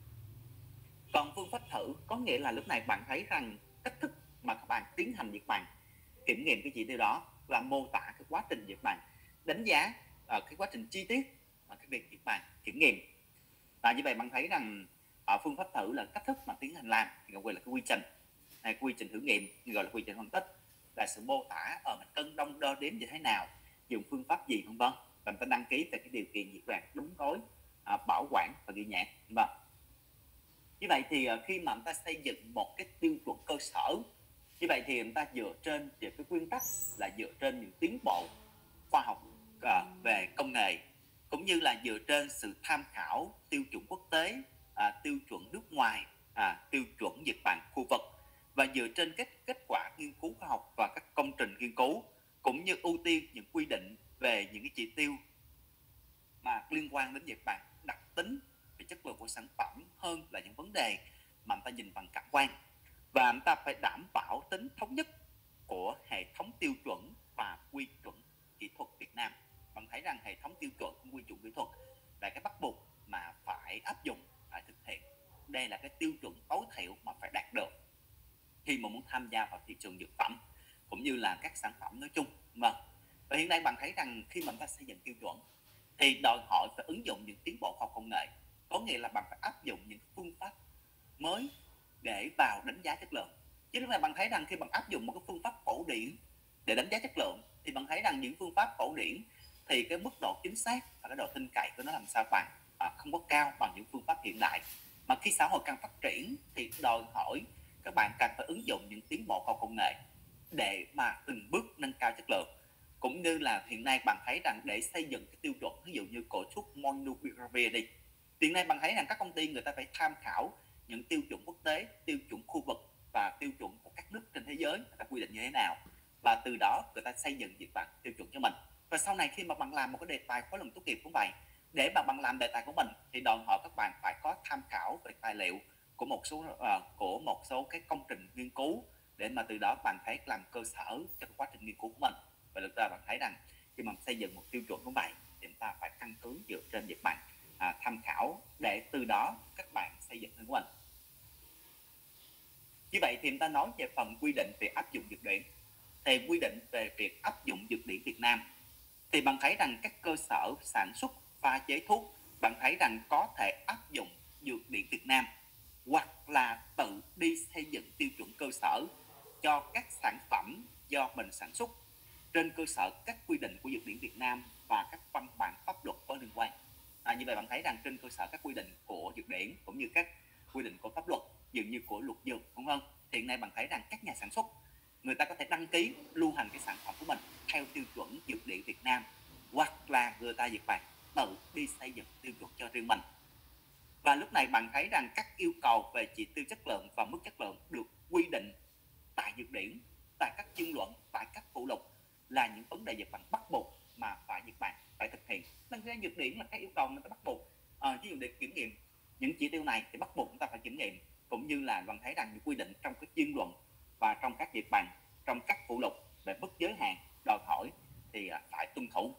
Còn phương pháp thử có nghĩa là lúc này bạn thấy rằng cách thức mà các bạn tiến hành việc bạn kiểm nghiệm cái chỉ tiêu đó và mô tả cái quá trình việc bạn đánh giá ở cái quá trình chi tiết và cái việc việc bạn kiểm nghiệm. Và như vậy bạn thấy rằng ở phương pháp thử là cách thức mà tiến hành làm thì gọi là cái quy trình hay quy trình thử nghiệm, gọi là quy trình phân tích, là sự mô tả ở mình cân đong đo đếm như thế nào, dùng phương pháp gì vân vân, và mình phải đăng ký về cái điều kiện việc bạn đúng tối, à, bảo quản và ghi nhãn. Vâng. Như vậy thì khi mà chúng ta xây dựng một cái tiêu chuẩn cơ sở, như vậy thì chúng ta dựa trên những cái nguyên tắc là dựa trên những tiến bộ khoa học à, về công nghệ, cũng như là dựa trên sự tham khảo tiêu chuẩn quốc tế, à, tiêu chuẩn nước ngoài, à, tiêu chuẩn Nhật Bản khu vực, và dựa trên kết kết quả nghiên cứu khoa học và các công trình nghiên cứu, cũng như ưu tiên những quy định về những cái chỉ tiêu mà liên quan đến Nhật Bản, đặc tính về chất lượng của sản phẩm hơn là những vấn đề mà người ta nhìn bằng cảm quan. Và chúng ta phải đảm bảo tính thống nhất của hệ thống tiêu chuẩn và quy chuẩn kỹ thuật Việt Nam. Bạn thấy rằng hệ thống tiêu chuẩn và quy chuẩn kỹ thuật là cái bắt buộc mà phải áp dụng, phải thực hiện. Đây là cái tiêu chuẩn tối thiểu mà phải đạt được. tham gia vào thị trường dược phẩm cũng như là các sản phẩm nói chung. Vâng. Và hiện nay bạn thấy rằng khi mà chúng ta xây dựng tiêu chuẩn thì đòi hỏi phải ứng dụng những tiến bộ khoa học công nghệ, có nghĩa là bạn phải áp dụng những phương pháp mới để vào đánh giá chất lượng. Chứ lúc này bạn thấy rằng khi bạn áp dụng một cái phương pháp cổ điển để đánh giá chất lượng thì bạn thấy rằng những phương pháp cổ điển thì cái mức độ chính xác và cái độ tin cậy của nó làm sao bạn à, không có cao bằng những phương pháp hiện đại. Mà khi xã hội càng phát triển thì đòi hỏi các bạn cần phải ứng dụng những tiến bộ khoa học công nghệ để mà từng bước nâng cao chất lượng. Cũng như là hiện nay bạn thấy rằng để xây dựng cái tiêu chuẩn, ví dụ như của thuốc Monupiravir đi, hiện nay bạn thấy rằng các công ty người ta phải tham khảo những tiêu chuẩn quốc tế, tiêu chuẩn khu vực và tiêu chuẩn của các nước trên thế giới người ta quy định như thế nào, và từ đó người ta xây dựng việc bạn tiêu chuẩn cho mình. Và sau này khi mà bạn làm một cái đề tài khóa luận tốt nghiệp cũng vậy, để mà bạn làm đề tài của mình thì đòi hỏi các bạn phải có tham khảo về tài liệu của một số uh, của một số cái công trình nghiên cứu để mà từ đó bạn thấy làm cơ sở cho quá trình nghiên cứu của mình. Và được ra bạn thấy rằng khi mà xây dựng một tiêu chuẩn như vậy thì chúng ta phải căn cứ dựa trên việc bạn à, tham khảo để từ đó các bạn xây dựng của mình. Như vậy thì chúng ta nói về phần quy định về áp dụng dược điển. Thì quy định về việc áp dụng dược điển Việt Nam thì bạn thấy rằng các cơ sở sản xuất pha chế thuốc, bạn thấy rằng có thể áp dụng dược điển Việt Nam hoặc là tự đi xây dựng tiêu chuẩn cơ sở cho các sản phẩm do mình sản xuất trên cơ sở các quy định của dược điển Việt Nam và các văn bản pháp luật có liên quan. À, như vậy bạn thấy rằng trên cơ sở các quy định của dược điển cũng như các quy định của pháp luật dường như của luật dược, đúng không? Hiện nay bạn thấy rằng các nhà sản xuất người ta có thể đăng ký lưu hành cái sản phẩm của mình theo tiêu chuẩn dược điển Việt Nam, hoặc là người ta việc bạn tự đi xây dựng tiêu chuẩn cho riêng mình. Và lúc này bạn thấy rằng các yêu cầu về chỉ tiêu chất lượng và mức chất lượng được quy định tại dược điển, tại các chuyên luận, tại các phụ lục là những vấn đề việc bạn bắt buộc mà phải việc bạn phải thực hiện. Nên ra dược điển là các yêu cầu người ta bắt buộc. À, ví dụ để kiểm nghiệm những chỉ tiêu này thì bắt buộc chúng ta phải kiểm nghiệm, cũng như là bạn thấy rằng những quy định trong các chuyên luận và trong các việc bằng, trong các phụ lục về mức giới hạn đòi hỏi thì phải tuân thủ.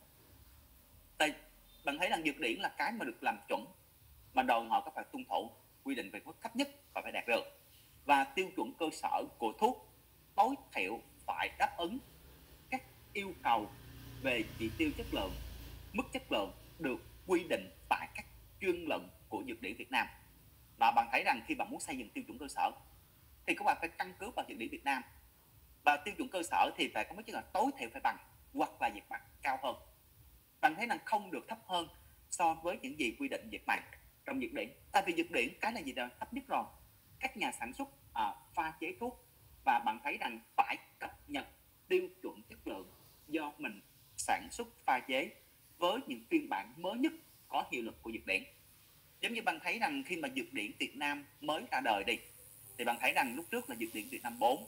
Đây, bạn thấy rằng dược điển là cái mà được làm chuẩn mà đòi hỏi các phải tuân thủ quy định về mức thấp nhất và phải đạt được. Và tiêu chuẩn cơ sở của thuốc tối thiểu phải đáp ứng các yêu cầu về chỉ tiêu chất lượng, mức chất lượng được quy định tại các chuyên luận của dược điển Việt Nam. Và bạn thấy rằng khi bạn muốn xây dựng tiêu chuẩn cơ sở thì các bạn phải căn cứ vào dược điển Việt Nam, và tiêu chuẩn cơ sở thì phải có mức chất lượng tối thiểu phải bằng hoặc là việc bằng cao hơn. Bạn thấy rằng không được thấp hơn so với những gì quy định việc bằng trong dược điển. Tại vì dược điển cái là gì đó thấp nhất rồi. Các nhà sản xuất à, pha chế thuốc và bạn thấy rằng phải cập nhật tiêu chuẩn chất lượng do mình sản xuất pha chế với những phiên bản mới nhất có hiệu lực của dược điển. Giống như bạn thấy rằng khi mà dược điển Việt Nam mới ra đời đi thì bạn thấy rằng lúc trước là dược điển Việt Nam bốn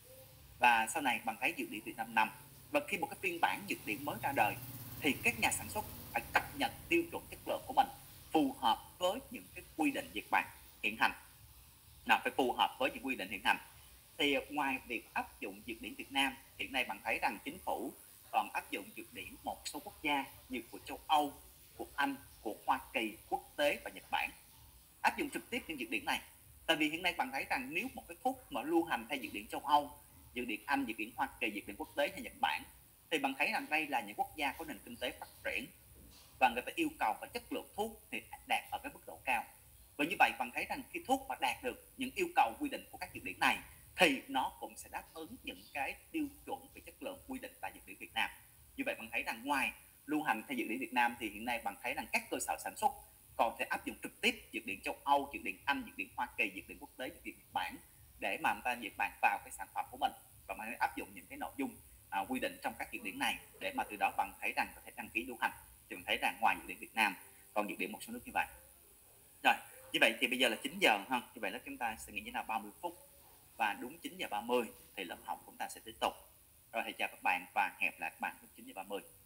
và sau này bạn thấy dược điển Việt Nam năm, và khi một cái phiên bản dược điển mới ra đời thì các nhà sản xuất phải cập nhật tiêu chuẩn chất lượng của mình phù hợp với những cái quy định dược bản hiện hành. Nào, phải phù hợp với những quy định hiện hành. Thì ngoài việc áp dụng dược điển Việt Nam, hiện nay bạn thấy rằng chính phủ còn áp dụng dược điển một số quốc gia như của châu Âu, của Anh, của Hoa Kỳ, quốc tế và Nhật Bản, áp dụng trực tiếp những dược điển này. Tại vì hiện nay bạn thấy rằng nếu một cái thuốc mà lưu hành theo dược điển châu Âu, dược điển Anh, dược điển Hoa Kỳ, dược điển quốc tế hay Nhật Bản, thì bạn thấy rằng đây là những quốc gia có nền kinh tế phát triển và người ta yêu cầu và chất lượng thuốc thì đạt ở cái mức độ cao. Và như vậy bạn thấy rằng khi thuốc mà đạt được những yêu cầu quy định của các dược điển này thì nó cũng sẽ đáp ứng những cái tiêu chuẩn về chất lượng quy định tại dược điển Việt Nam. Như vậy bạn thấy rằng ngoài lưu hành theo dược điển Việt Nam thì hiện nay bạn thấy rằng các cơ sở sản xuất còn thể áp dụng trực tiếp dược điển châu Âu, dược điển Anh, dược điển Hoa Kỳ, dược điển quốc tế, dược điển Nhật Bản để mà người ta dược bản vào cái sản phẩm của mình và mình áp dụng những cái nội dung à, quy định trong các dược điển này để mà từ đó bạn thấy rằng có thể đăng ký lưu hành. Thì mình thấy rằng ngoài dược điển Việt Nam còn dược điển một số nước như vậy. Rồi, như vậy thì bây giờ là chín giờ ha. Như vậy là chúng ta sẽ nghỉ như là ba mươi phút và đúng chín giờ ba mươi thì lớp học chúng ta sẽ tiếp tục. Rồi thầy chào các bạn và hẹn lại các bạn lúc chín giờ ba mươi.